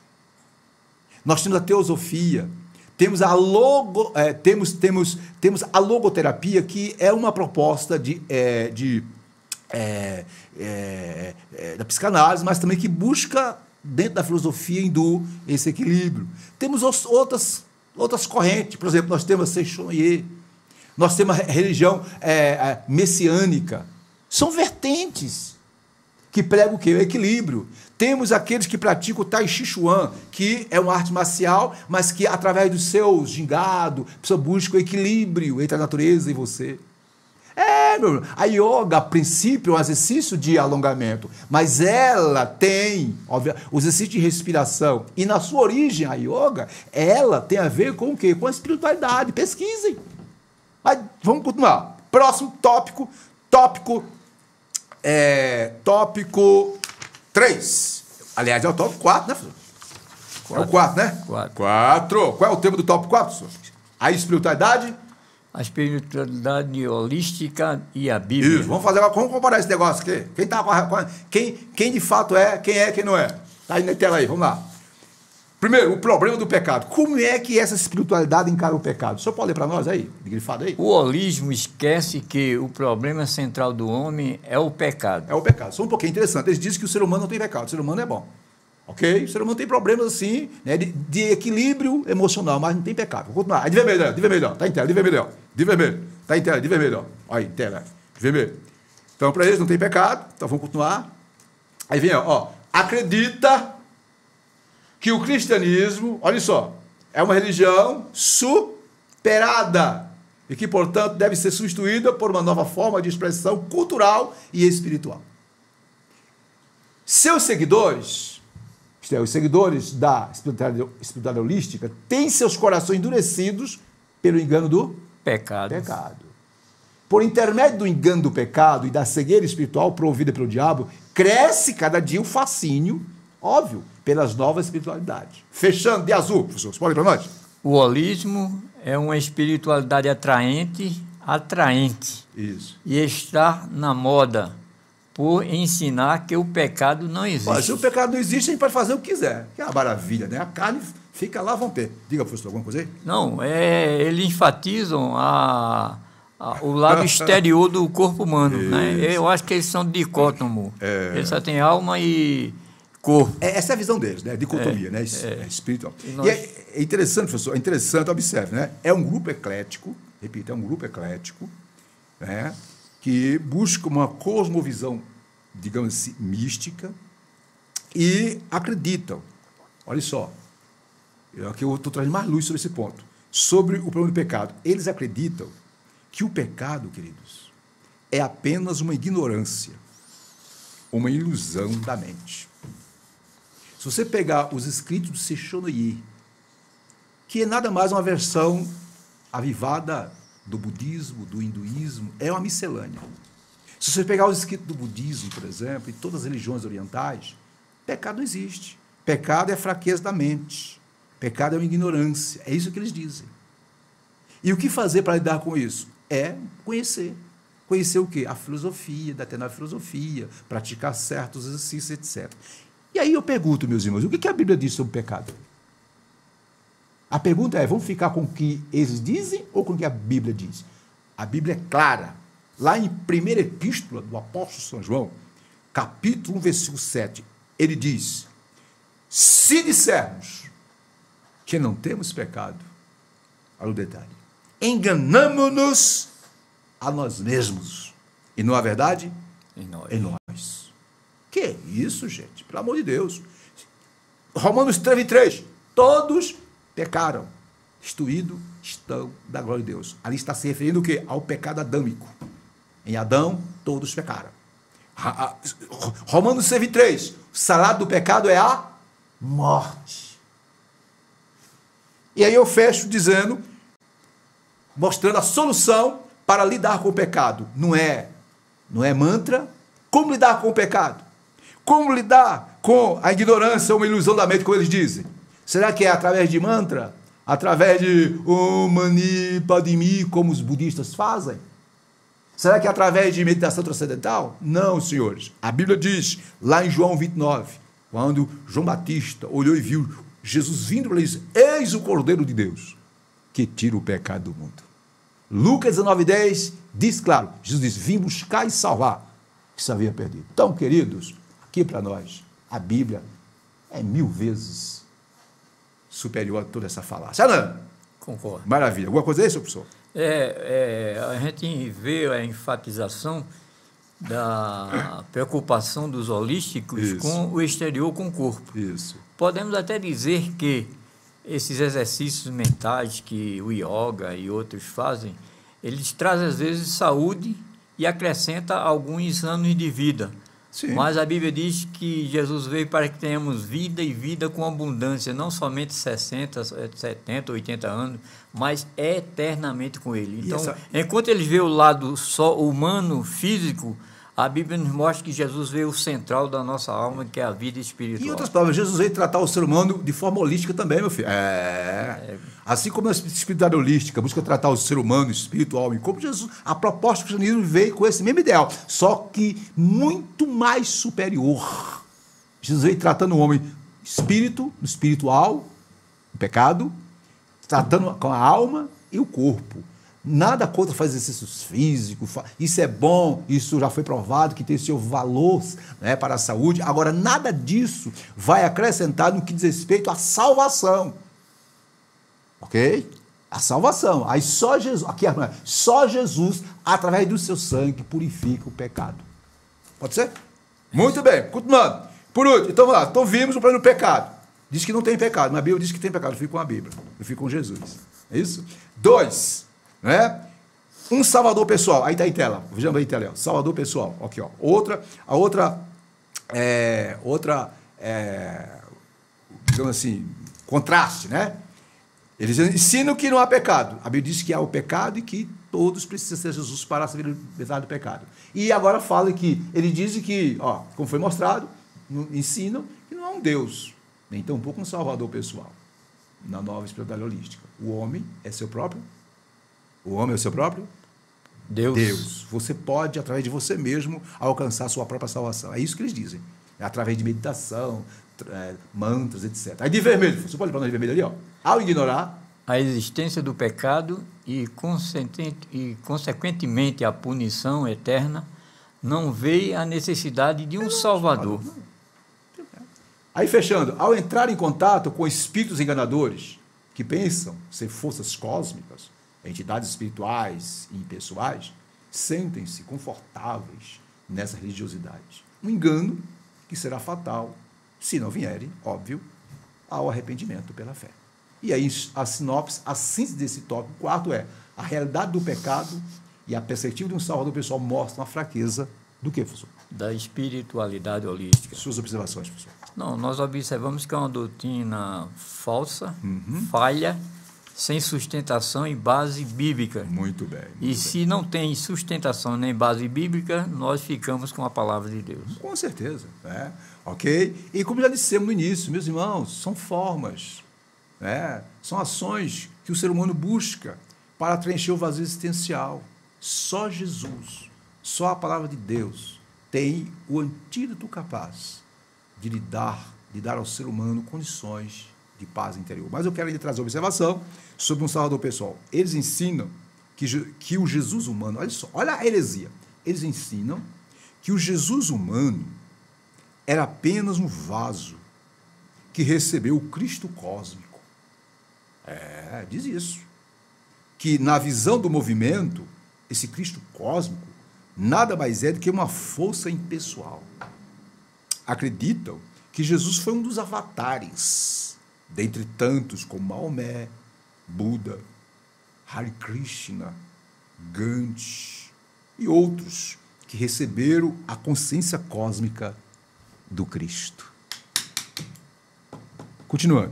Nós temos a teosofia, temos a, logo, é, temos, temos, temos a logoterapia, que é uma proposta de... É, de É, é, é, da psicanálise, mas também que busca, dentro da filosofia hindu, esse equilíbrio. Temos os, outras, outras correntes, por exemplo, nós temos a Seixoye, nós temos a religião é, a messiânica. São vertentes que pregam o quê? O equilíbrio. Temos aqueles que praticam o Tai Chi Chuan, que é uma arte marcial, mas que, através do seu gingado, a pessoa busca o equilíbrio entre a natureza e você. É, meu, a yoga, a princípio, é um exercício de alongamento, mas ela tem, óbvio, o exercício de respiração. E na sua origem, a yoga, ela tem a ver com o quê? Com a espiritualidade. Pesquisem. Mas vamos continuar. Próximo tópico, tópico, é, tópico três. Aliás, é o tópico quatro, né, professor? É o quatro, né? Quatro. Quatro. Qual é o tema do tópico quatro, professor? A espiritualidade A espiritualidade holística e a Bíblia. Isso, vamos fazer uma, vamos comparar esse negócio aqui. Quem, tá, quem, quem de fato é, quem é, quem não é. Tá aí na tela aí, vamos lá. Primeiro, o problema do pecado. Como é que essa espiritualidade encara o pecado? O senhor pode ler para nós aí, grifado aí? O holismo esquece que o problema central do homem é o pecado. É o pecado. Só um pouquinho interessante. Eles dizem que o ser humano não tem pecado, o ser humano é bom. Ok? O ser humano tem problemas assim, né, de, de equilíbrio emocional, mas não tem pecado. Vou continuar. Aí, de vermelho, de vermelho, está em tela, de vermelho, de vermelho, está em tela, de vermelho, ó, aí, em tela, de vermelho. Então, para eles não tem pecado, então vamos continuar. Aí vem, ó, ó, acredita que o cristianismo, olha só, é uma religião superada e que, portanto, deve ser substituída por uma nova forma de expressão cultural e espiritual. Seus seguidores, isto é, os seguidores da espiritualidade holística, têm seus corações endurecidos pelo engano do Pecado. pecado. Por intermédio do engano do pecado e da cegueira espiritual provida pelo diabo, cresce cada dia o fascínio, óbvio, pelas novas espiritualidades. Fechando de azul, professor, você pode ir para nós? O holismo é uma espiritualidade atraente, atraente. Isso. E está na moda por ensinar que o pecado não existe. Mas se o pecado não existe, a gente pode fazer o que quiser. Que é uma maravilha, né? A carne fica lá, vão ter. Diga, professor, alguma coisa aí? Não, é, eles enfatizam a, a, o lado exterior do corpo humano. Né? Eu acho que eles são dicótomos. É. Eles só têm alma e corpo. É, essa é a visão deles, né? Dicotomia, é, né? É, é espiritual. E, nós... e é, é interessante, professor, é interessante, observe, né? É um grupo eclético, repito, é um grupo eclético, né? Que busca uma cosmovisão, digamos assim, mística e acreditam, olha só, aqui eu estou trazendo mais luz sobre esse ponto, sobre o problema do pecado. Eles acreditam que o pecado, queridos, é apenas uma ignorância, uma ilusão da mente. Se você pegar os escritos do Seishono-yi, que é nada mais uma versão avivada do budismo, do hinduísmo, é uma miscelânea. Se você pegar os escritos do budismo, por exemplo, e todas as religiões orientais, pecado não existe. Pecado é fraqueza da mente. Pecado é uma ignorância. É isso que eles dizem. E o que fazer para lidar com isso? É conhecer. Conhecer o quê? A filosofia, da na filosofia, praticar certos exercícios, etcétera. E aí eu pergunto, meus irmãos, o que a Bíblia diz sobre o pecado? A pergunta é, vamos ficar com o que eles dizem ou com o que a Bíblia diz? A Bíblia é clara. Lá em primeira epístola do apóstolo São João, capítulo um, versículo sete, ele diz, se dissermos que não temos pecado, olha o detalhe, enganamo-nos a nós mesmos, e não há verdade em nós. Em nós. Que isso, gente? Pelo amor de Deus. Romanos três, vinte e três, todos pecaram, destruídos estão da glória de Deus. Ali está se referindo o quê? Ao pecado adâmico. Em Adão, todos pecaram. Romanos seis, vinte e três, o salário do pecado é a morte. E aí eu fecho dizendo, mostrando a solução para lidar com o pecado. Não é, não é mantra. Como lidar com o pecado? Como lidar com a ignorância, uma ilusão da mente, como eles dizem? Será que é através de mantra? Através de Om Mani Padme Hum, como os budistas fazem? Será que é através de meditação transcendental? Não, senhores. A Bíblia diz, lá em João vinte e nove, quando João Batista olhou e viu Jesus vindo, ele disse, eis o Cordeiro de Deus, que tira o pecado do mundo. Lucas dezenove, dez, diz claro, Jesus disse, vim buscar e salvar o que se havia perdido. Então, queridos, aqui para nós, a Bíblia é mil vezes superior a toda essa falácia. Não? Concordo. Maravilha. Alguma coisa aí, senhor professor? É, é, a gente vê a enfatização da preocupação dos holísticos Isso. com o exterior, com o corpo. Isso. Podemos até dizer que esses exercícios mentais que o yoga e outros fazem, eles trazem às vezes saúde e acrescenta alguns anos de vida. Sim. Mas a Bíblia diz que Jesus veio para que tenhamos vida e vida com abundância, não somente sessenta, setenta, oitenta anos, mas eternamente com Ele. Então, essa... enquanto eles veem o lado só humano, físico, A Bíblia nos mostra que Jesus veio o central da nossa alma, que é a vida espiritual. Em outras palavras, Jesus veio tratar o ser humano de forma holística também, meu filho. É. Assim como a espiritualidade holística busca tratar o ser humano, espiritual, e como Jesus, a proposta do cristianismo veio com esse mesmo ideal, só que muito mais superior. Jesus veio tratando o homem espírito, no espiritual, o pecado, tratando com a alma e o corpo. Nada contra fazer exercícios físicos, isso é bom, isso já foi provado que tem seu valor, né, para a saúde. Agora, nada disso vai acrescentar no que diz respeito à salvação. Ok? A salvação. Aí só Jesus, aqui, só Jesus, através do seu sangue, purifica o pecado. Pode ser? Muito bem, continuando. Por último, então vamos lá, então vimos o plano do pecado. Diz que não tem pecado, mas a Bíblia diz que tem pecado. Eu fico com a Bíblia, eu fico com Jesus. É isso? Dois. Né? Um salvador pessoal, aí está em tela, vejamos aí em tela, salvador pessoal, aqui, ó. Outra, a outra, é, outra, é, digamos assim, contraste, né? Eles ensinam que não há pecado, a Bíblia diz que há o pecado e que todos precisam ser Jesus para se libertar do pecado. E agora fala que, ele diz que, ó, como foi mostrado, ensinam que não há um Deus, nem tampouco um salvador pessoal, na nova espiritualidade holística. O homem é seu próprio O homem é o seu próprio? Deus. Deus. Você pode, através de você mesmo, alcançar a sua própria salvação. É isso que eles dizem. É através de meditação, é, mantras, etcétera. Aí de vermelho, você pode falar de vermelho ali, ó. Ao ignorar a existência do pecado e, e, consequentemente, a punição eterna, não vê a necessidade de um Salvador. Aí, fechando, ao entrar em contato com espíritos enganadores que pensam ser forças cósmicas, entidades espirituais e impessoais, sentem-se confortáveis nessa religiosidade. Um engano que será fatal, se não vierem, óbvio, ao arrependimento pela fé. E aí a sinopse, a síntese desse tópico quarto é a realidade do pecado e a perspectiva de um salvador pessoal mostram a fraqueza do que, professor? Da espiritualidade holística. Suas observações, professor. Não, nós observamos que é uma doutrina falsa, uhum. falha, sem sustentação e base bíblica. Muito bem. Muito e bem. Se não tem sustentação nem base bíblica, nós ficamos com a palavra de Deus. Com certeza. Né? Ok? E como já dissemos no início, meus irmãos, são formas, né? São ações que o ser humano busca para preencher o vazio existencial. Só Jesus, só a palavra de Deus tem o antídoto capaz de lhe dar, de dar ao ser humano condições de paz interior. Mas eu quero ainda trazer uma observação sobre um salvador pessoal. Eles ensinam que, que o Jesus humano, olha só, olha a heresia, eles ensinam que o Jesus humano era apenas um vaso que recebeu o Cristo cósmico. É, diz isso. Que na visão do movimento, esse Cristo cósmico nada mais é do que uma força impessoal. Acreditam que Jesus foi um dos avatares, dentre tantos como Maomé, Buda, Hare Krishna, Gandhi e outros que receberam a consciência cósmica do Cristo. Continuando.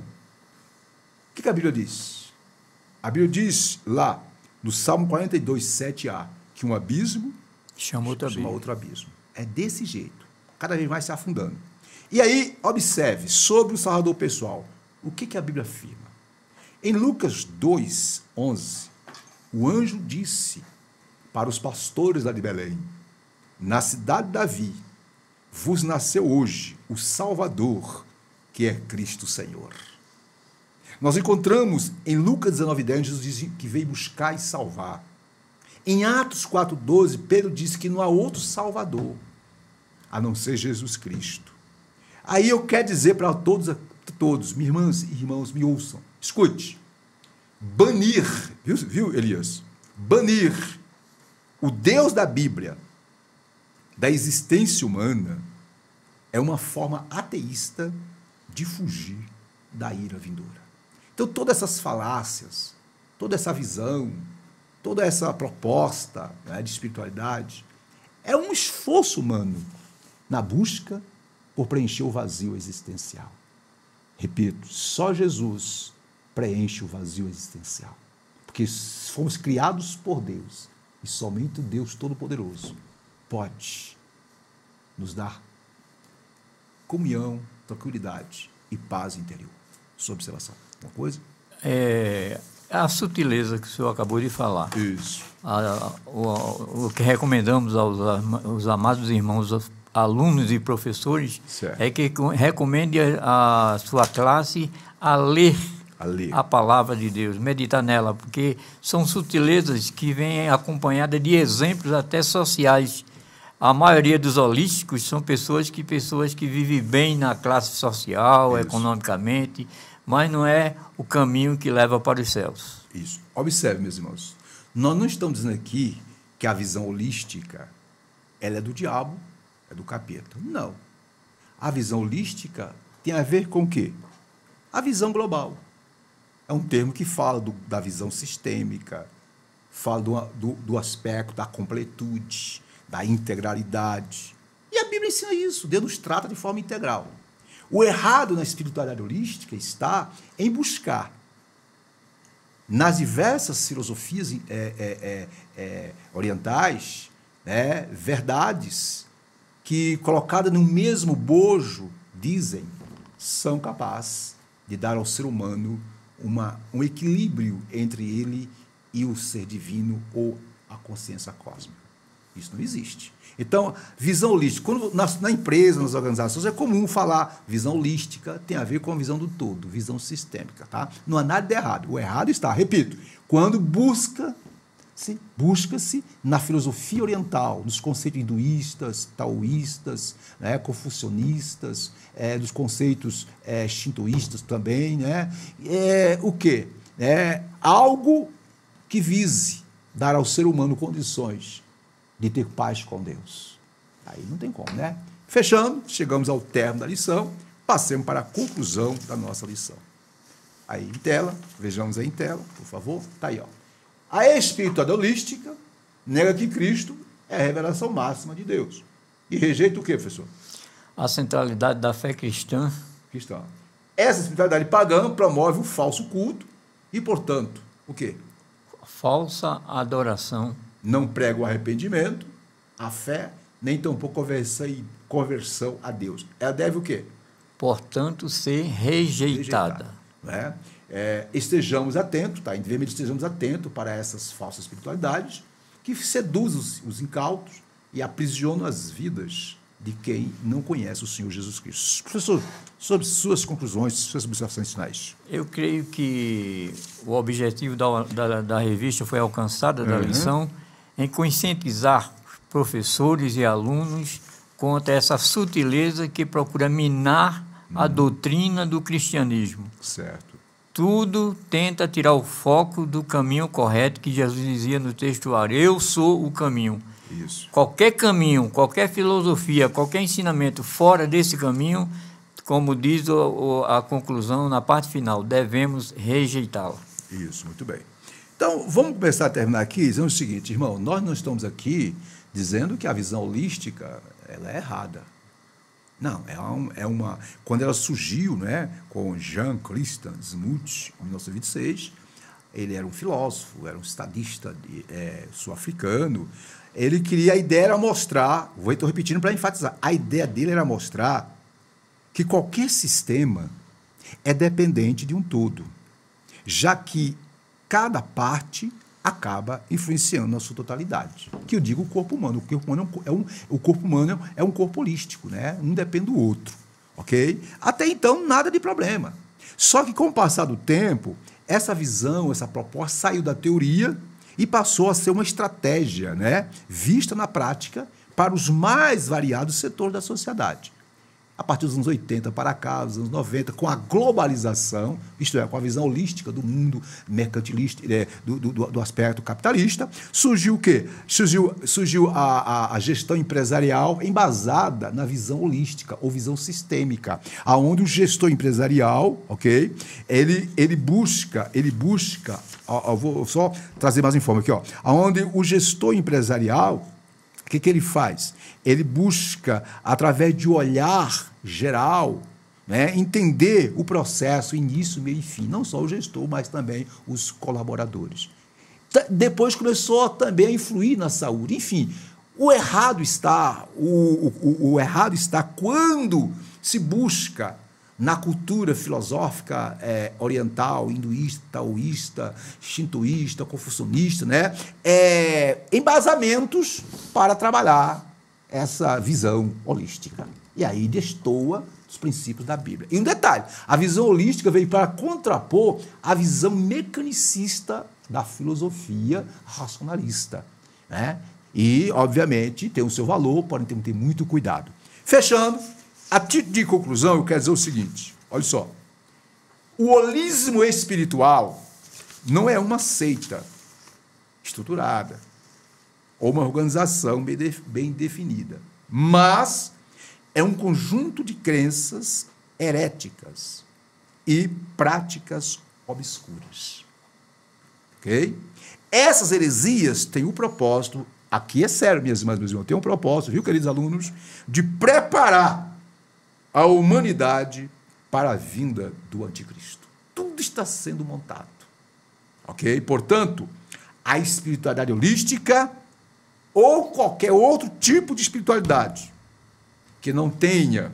O que a Bíblia diz? A Bíblia diz lá, no Salmo quarenta e dois, sete a, que um abismo chama outro chama abismo. outro abismo. É desse jeito, cada vez mais se afundando. E aí, observe, sobre o salvador pessoal, o que, que a Bíblia afirma? Em Lucas dois, onze, o anjo disse para os pastores lá de Belém, na cidade de Davi, vos nasceu hoje o Salvador, que é Cristo Senhor. Nós encontramos em Lucas dezenove, dez, Jesus diz que veio buscar e salvar. Em Atos quatro, doze, Pedro disse que não há outro Salvador, a não ser Jesus Cristo. Aí eu quero dizer para todos, todos, minhas irmãs e irmãos, me ouçam, escute, banir, viu, viu Elias? Banir o Deus da Bíblia da existência humana é uma forma ateísta de fugir da ira vindoura. Então, todas essas falácias, toda essa visão, toda essa proposta, né, de espiritualidade, é um esforço humano na busca por preencher o vazio existencial. Repito, só Jesus preenche o vazio existencial. Porque fomos criados por Deus, e somente o Deus Todo-Poderoso pode nos dar comunhão, tranquilidade e paz interior. Sua observação. Uma coisa? É a sutileza que o senhor acabou de falar. Isso. A, a, o, o que recomendamos aos, aos amados irmãos, aos alunos e professores, certo, é que recomende a, a sua classe a ler, a ler a palavra de Deus, meditar nela, porque são sutilezas que vêm acompanhadas de exemplos até sociais. A maioria dos holísticos são pessoas que, pessoas que vivem bem na classe social, isso, economicamente, mas não é o caminho que leva para os céus. Isso. Observe, meus irmãos, nós não estamos dizendo aqui que a visão holística ela é do diabo, é do capeta. Não. A visão holística tem a ver com o quê? A visão global. É um termo que fala do, da visão sistêmica, fala do, do, do aspecto da completude, da integralidade. E a Bíblia ensina isso, Deus nos trata de forma integral. O errado na espiritualidade holística está em buscar, nas diversas filosofias é, é, é, é, orientais, né, verdades que, colocadas no mesmo bojo, dizem, são capazes de dar ao ser humano uma, um equilíbrio entre ele e o ser divino ou a consciência cósmica. Isso não existe. Então, visão holística, quando na, na empresa, nas organizações, é comum falar visão holística, tem a ver com a visão do todo, visão sistêmica, tá? Não há nada de errado. O errado está, repito, quando busca, se, busca-se na filosofia oriental, nos conceitos hinduístas, taoístas, né, confucionistas, é, dos conceitos é, shintoístas também, né? É, o quê? É algo que vise dar ao ser humano condições de ter paz com Deus. Aí não tem como, né? Fechando, chegamos ao término da lição, passemos para a conclusão da nossa lição. Aí em tela, vejamos aí em tela, por favor, está aí, ó. A espiritualidade holística nega que Cristo é a revelação máxima de Deus. E rejeita o quê, professor? A centralidade da fé cristã. Cristã. Essa espiritualidade pagã promove o falso culto e, portanto, o quê? Falsa adoração. Não prega o arrependimento, a fé, nem tampouco conversão, conversão a Deus. Ela deve o quê? Portanto, ser rejeitada. rejeitada, né? É, estejamos atentos, tá? Devemos estejamos atentos para essas falsas espiritualidades que seduzem os, os incautos e aprisionam as vidas de quem não conhece o Senhor Jesus Cristo. Professor, sobre suas conclusões, suas observações finais. Eu creio que o objetivo da, da, da revista foi alcançado, da uhum. lição, em conscientizar professores e alunos contra essa sutileza que procura minar hum. a doutrina do cristianismo. Certo. Tudo tenta tirar o foco do caminho correto que Jesus dizia no textuário. Eu sou o caminho. Isso. Qualquer caminho, qualquer filosofia, qualquer ensinamento fora desse caminho, como diz o, o, a conclusão na parte final, devemos rejeitá-la. Isso, muito bem. Então, vamos começar a terminar aqui dizendo o seguinte, irmão, nós não estamos aqui dizendo que a visão holística ela é errada. Não, é, um, é uma... Quando ela surgiu, né, com Jean Christian Smoot, em mil novecentos e vinte e seis, ele era um filósofo, era um estadista de, é, sul-africano, ele queria, a ideia era mostrar, vou estou repetindo para enfatizar, a ideia dele era mostrar que qualquer sistema é dependente de um todo, já que cada parte acaba influenciando na sua totalidade. Que eu digo o corpo humano. O corpo humano é um, o corpo humano é um corpo holístico, né? Um depende do outro, ok? Até então, nada de problema. Só que, com o passar do tempo, essa visão, essa proposta saiu da teoria e passou a ser uma estratégia, né? Vista na prática para os mais variados setores da sociedade. A partir dos anos oitenta para cá, dos anos noventa, com a globalização, isto é, com a visão holística do mundo mercantilista, é, do, do, do aspecto capitalista, surgiu o quê? Surgiu, surgiu a, a, a gestão empresarial embasada na visão holística ou visão sistêmica, aonde o gestor empresarial, ok? Ele, ele busca, ele busca, ó, ó, vou só trazer mais informação aqui, ó, aonde o gestor empresarial, o que, que ele faz? Ele busca, através de olhar geral, né, entender o processo, início, meio e fim. Não só o gestor, mas também os colaboradores. T- depois começou também a influir na saúde. Enfim, O errado está, o, o, o errado está quando se busca na cultura filosófica é, oriental, hinduísta, taoísta, shintoísta, confucionista, né? É, embasamentos para trabalhar essa visão holística. E aí destoa os princípios da Bíblia. E um detalhe, a visão holística veio para contrapor a visão mecanicista da filosofia racionalista, né? E, obviamente, tem o seu valor, podem ter, ter muito cuidado. Fechando, a título de conclusão, eu quero dizer o seguinte, olha só, o holismo espiritual não é uma seita estruturada ou uma organização bem, de, bem definida, mas é um conjunto de crenças heréticas e práticas obscuras. Ok? Essas heresias têm o propósito, aqui é sério, minhas irmãs e meus irmãos, tem um propósito, viu, queridos alunos, de preparar a humanidade para a vinda do anticristo. Tudo está sendo montado. Ok? Portanto, a espiritualidade holística ou qualquer outro tipo de espiritualidade que não tenha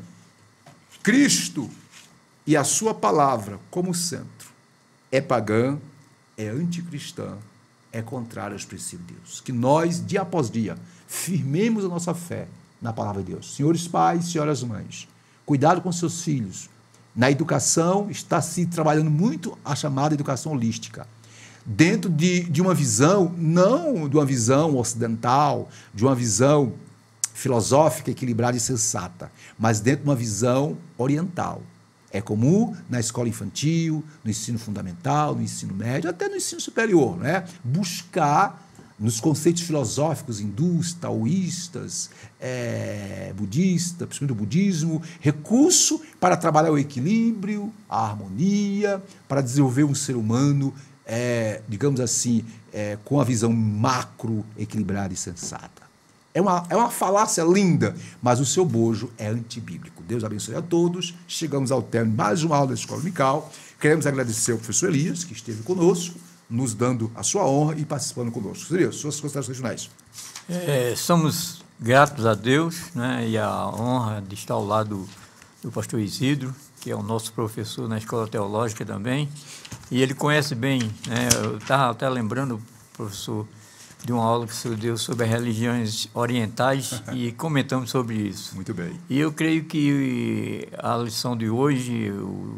Cristo e a sua palavra como centro é pagã, é anticristã, é contrária aos princípios de Deus. Que nós, dia após dia, firmemos a nossa fé na palavra de Deus. Senhores pais, senhoras mães, cuidado com seus filhos. Na educação, está se trabalhando muito a chamada educação holística. Dentro de, de uma visão, não de uma visão ocidental, de uma visão filosófica, equilibrada e sensata, mas dentro de uma visão oriental. É comum na escola infantil, no ensino fundamental, no ensino médio, até no ensino superior, né? Buscar nos conceitos filosóficos hindus, taoístas, é, budistas, principalmente do budismo, recurso para trabalhar o equilíbrio, a harmonia, para desenvolver um ser humano, é, digamos assim, é, com a visão macro, equilibrada e sensata. É uma, é uma falácia linda, mas o seu bojo é antibíblico. Deus abençoe a todos. Chegamos ao término de mais uma aula da Escola Dominical. Queremos agradecer ao professor Elias, que esteve conosco, nos dando a sua honra e participando conosco. Elias, suas considerações finais. É, somos gratos a Deus, né, e a honra de estar ao lado do pastor Isidro, que é o nosso professor na Escola Teológica também, e ele conhece bem, né, eu estava até lembrando, professor, de uma aula que o senhor deu sobre as religiões orientais e comentamos sobre isso. Muito bem. E eu creio que a lição de hoje, o,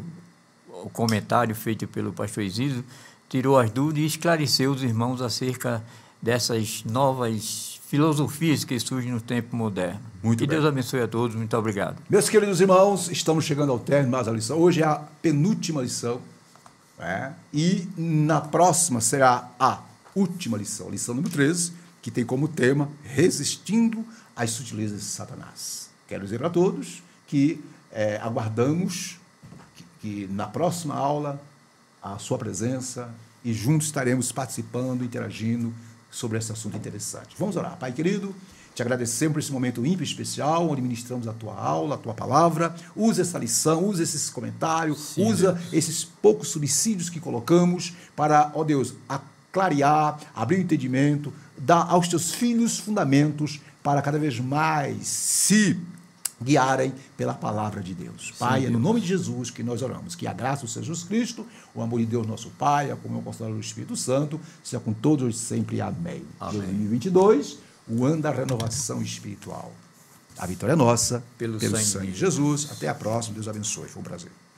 o comentário feito pelo pastor Isidro, tirou as dúvidas e esclareceu os irmãos acerca dessas novas filosofias que surgem no tempo moderno. Muito que bem. Deus abençoe a todos. Muito obrigado. Meus queridos irmãos, estamos chegando ao término mais a lição. Hoje é a penúltima lição, né? E na próxima será a última lição, lição número treze, que tem como tema Resistindo às Sutilezas de Satanás. Quero dizer a todos que é, aguardamos que, que na próxima aula a sua presença e juntos estaremos participando, interagindo sobre esse assunto interessante. Vamos orar. Pai querido, te agradecemos por esse momento ímpio e especial, onde ministramos a tua aula, a tua palavra. Usa essa lição, usa esses comentários, Sim, usa Deus. esses poucos subsídios que colocamos para, ó Deus, a clarear, abrir o entendimento, dar aos teus filhos fundamentos para cada vez mais se guiarem pela palavra de Deus. Sim, Pai, Deus. É no nome de Jesus que nós oramos, que a graça do Senhor Jesus Cristo, o amor de Deus nosso Pai, a comunhão constante do Espírito Santo, seja com todos hoje sempre. Amém. Amém. dois mil e vinte e dois, o ano da renovação espiritual. A vitória é nossa, pelo, pelo sangue, sangue de Jesus. Até a próxima. Deus abençoe. Foi um prazer.